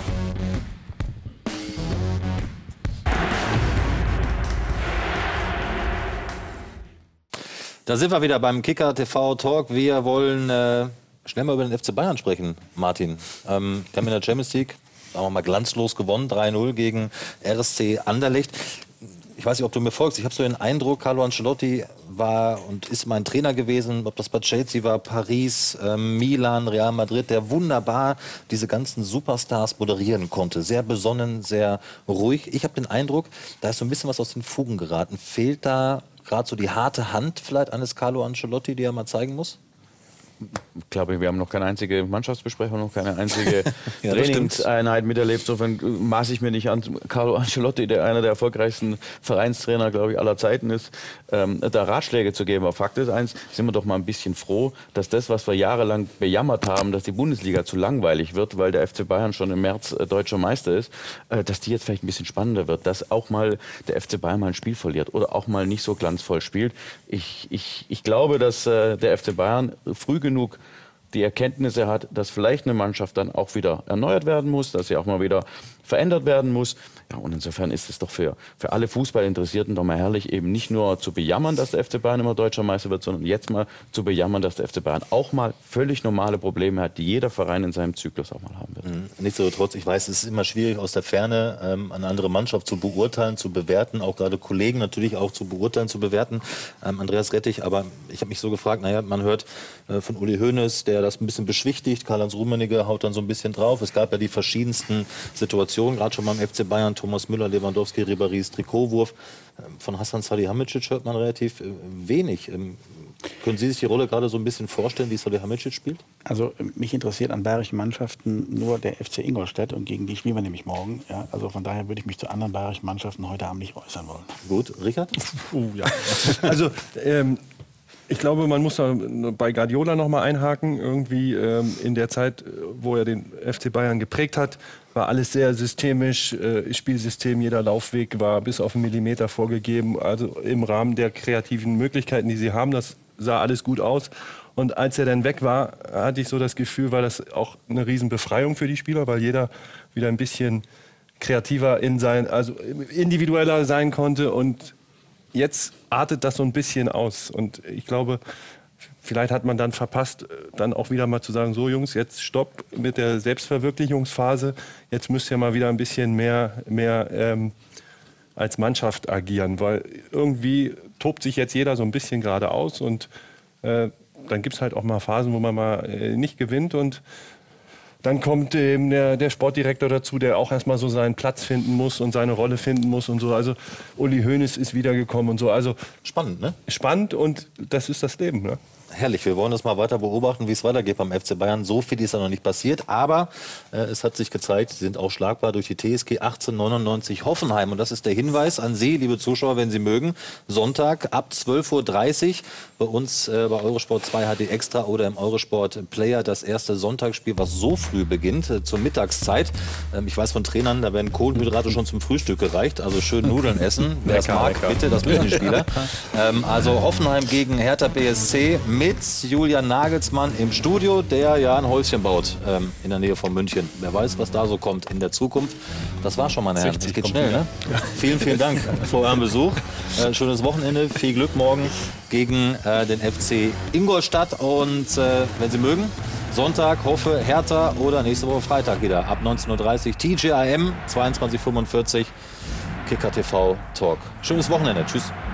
Da sind wir wieder beim Kicker T V Talk. Wir wollen äh, schnell mal über den F C Bayern sprechen, Martin. Ähm, wir haben in der Champions League, sagen wir mal, glanzlos gewonnen, drei null gegen R S C Anderlecht. Ich weiß nicht, ob du mir folgst. Ich habe so den Eindruck, Carlo Ancelotti war und ist mein Trainer gewesen, ob das bei Chelsea war, Paris, äh, Milan, Real Madrid, der wunderbar diese ganzen Superstars moderieren konnte. Sehr besonnen, sehr ruhig. Ich habe den Eindruck, da ist so ein bisschen was aus den Fugen geraten. Fehlt da gerade so die harte Hand vielleicht eines Carlo Ancelotti, die er mal zeigen muss? Ich glaube, wir haben noch keine einzige Mannschaftsbesprechung, noch keine einzige ja, Trainingseinheit miterlebt. Insofern maße ich mir nicht an, Carlo Ancelotti, der einer der erfolgreichsten Vereinstrainer, glaube ich, aller Zeiten ist, ähm, da Ratschläge zu geben. Aber Fakt ist eins, sind wir doch mal ein bisschen froh, dass das, was wir jahrelang bejammert haben, dass die Bundesliga zu langweilig wird, weil der F C Bayern schon im März äh, deutscher Meister ist, äh, dass die jetzt vielleicht ein bisschen spannender wird, dass auch mal der F C Bayern mal ein Spiel verliert oder auch mal nicht so glanzvoll spielt. Ich, ich, ich glaube, dass äh, der F C Bayern früh genug die Erkenntnisse hat, dass vielleicht eine Mannschaft dann auch wieder erneuert werden muss, dass sie auch mal wieder verändert werden muss. Ja, und insofern ist es doch für, für alle Fußballinteressierten doch mal herrlich, eben nicht nur zu bejammern, dass der F C Bayern immer deutscher Meister wird, sondern jetzt mal zu bejammern, dass der F C Bayern auch mal völlig normale Probleme hat, die jeder Verein in seinem Zyklus auch mal haben wird. Nichtsdestotrotz, ich weiß, es ist immer schwierig aus der Ferne ähm, eine andere Mannschaft zu beurteilen, zu bewerten, auch gerade Kollegen natürlich auch zu beurteilen, zu bewerten. Ähm, Andreas Rettich, aber ich habe mich so gefragt, naja, man hört äh, von Uli Hoeneß, der das ein bisschen beschwichtigt, Karl-Heinz Rummenigge haut dann so ein bisschen drauf. Es gab ja die verschiedensten Situationen, gerade schon beim F C Bayern, Thomas Müller, Lewandowski, Ribéry's Trikotwurf. Ähm, von Hasan Salihamidzic hört man relativ äh, wenig. Ähm, Können Sie sich die Rolle gerade so ein bisschen vorstellen, wie Salihamidzic spielt? Also mich interessiert an bayerischen Mannschaften nur der F C Ingolstadt und gegen die spielen wir nämlich morgen. Ja, also von daher würde ich mich zu anderen bayerischen Mannschaften heute Abend nicht äußern wollen. Gut, Richard? Uh, ja. Also ähm, ich glaube, man muss da bei Guardiola noch mal einhaken. Irgendwie ähm, in der Zeit, wo er den F C Bayern geprägt hat, war alles sehr systemisch. Äh, Spielsystem, jeder Laufweg war bis auf einen Millimeter vorgegeben. Also im Rahmen der kreativen Möglichkeiten, die sie haben, das sah alles gut aus. Und als er dann weg war, hatte ich so das Gefühl, war das auch eine Riesenbefreiung für die Spieler, weil jeder wieder ein bisschen kreativer in sein, also individueller sein konnte. Und jetzt artet das so ein bisschen aus. Und ich glaube, vielleicht hat man dann verpasst, dann auch wieder mal zu sagen, so Jungs, jetzt stopp mit der Selbstverwirklichungsphase. Jetzt müsst ihr mal wieder ein bisschen mehr, mehr ähm, als Mannschaft agieren, weil irgendwie tobt sich jetzt jeder so ein bisschen gerade aus und äh, dann gibt es halt auch mal Phasen, wo man mal äh, nicht gewinnt und dann kommt ähm, der, der Sportdirektor dazu, der auch erstmal so seinen Platz finden muss und seine Rolle finden muss und so. Also Uli Hoeneß ist wiedergekommen und so. Also spannend, ne? Spannend und das ist das Leben, ne? Herrlich, wir wollen das mal weiter beobachten, wie es weitergeht beim F C Bayern. So viel ist da noch nicht passiert, aber äh, es hat sich gezeigt, sie sind auch schlagbar durch die T S G achtzehnhundertneunundneunzig Hoffenheim. Und das ist der Hinweis an Sie, liebe Zuschauer, wenn Sie mögen. Sonntag ab zwölf Uhr dreißig bei uns äh, bei Eurosport zwei H D Extra oder im Eurosport Player das erste Sonntagsspiel, was so früh beginnt, äh, zur Mittagszeit. Ähm, ich weiß von Trainern, da werden Kohlenhydrate schon zum Frühstück gereicht, also schön Nudeln essen. Wer es mag, lecker. Bitte, das müssen die Spieler. ähm, also Hoffenheim gegen Hertha B S C mit Julian Nagelsmann im Studio, der ja ein Häuschen baut ähm, in der Nähe von München. Wer weiß, was da so kommt in der Zukunft. Das war schon, meine Herren. Das geht schnell, ne? Ja. Vielen, vielen Dank für euren Besuch. Äh, schönes Wochenende. Viel Glück morgen gegen äh, den F C Ingolstadt. Und äh, wenn Sie mögen, Sonntag, hoffe Hertha oder nächste Woche Freitag wieder ab neunzehn Uhr dreißig. T G I M zweiundzwanzig Uhr fünfundvierzig. Kicker T V Talk. Schönes Wochenende. Tschüss.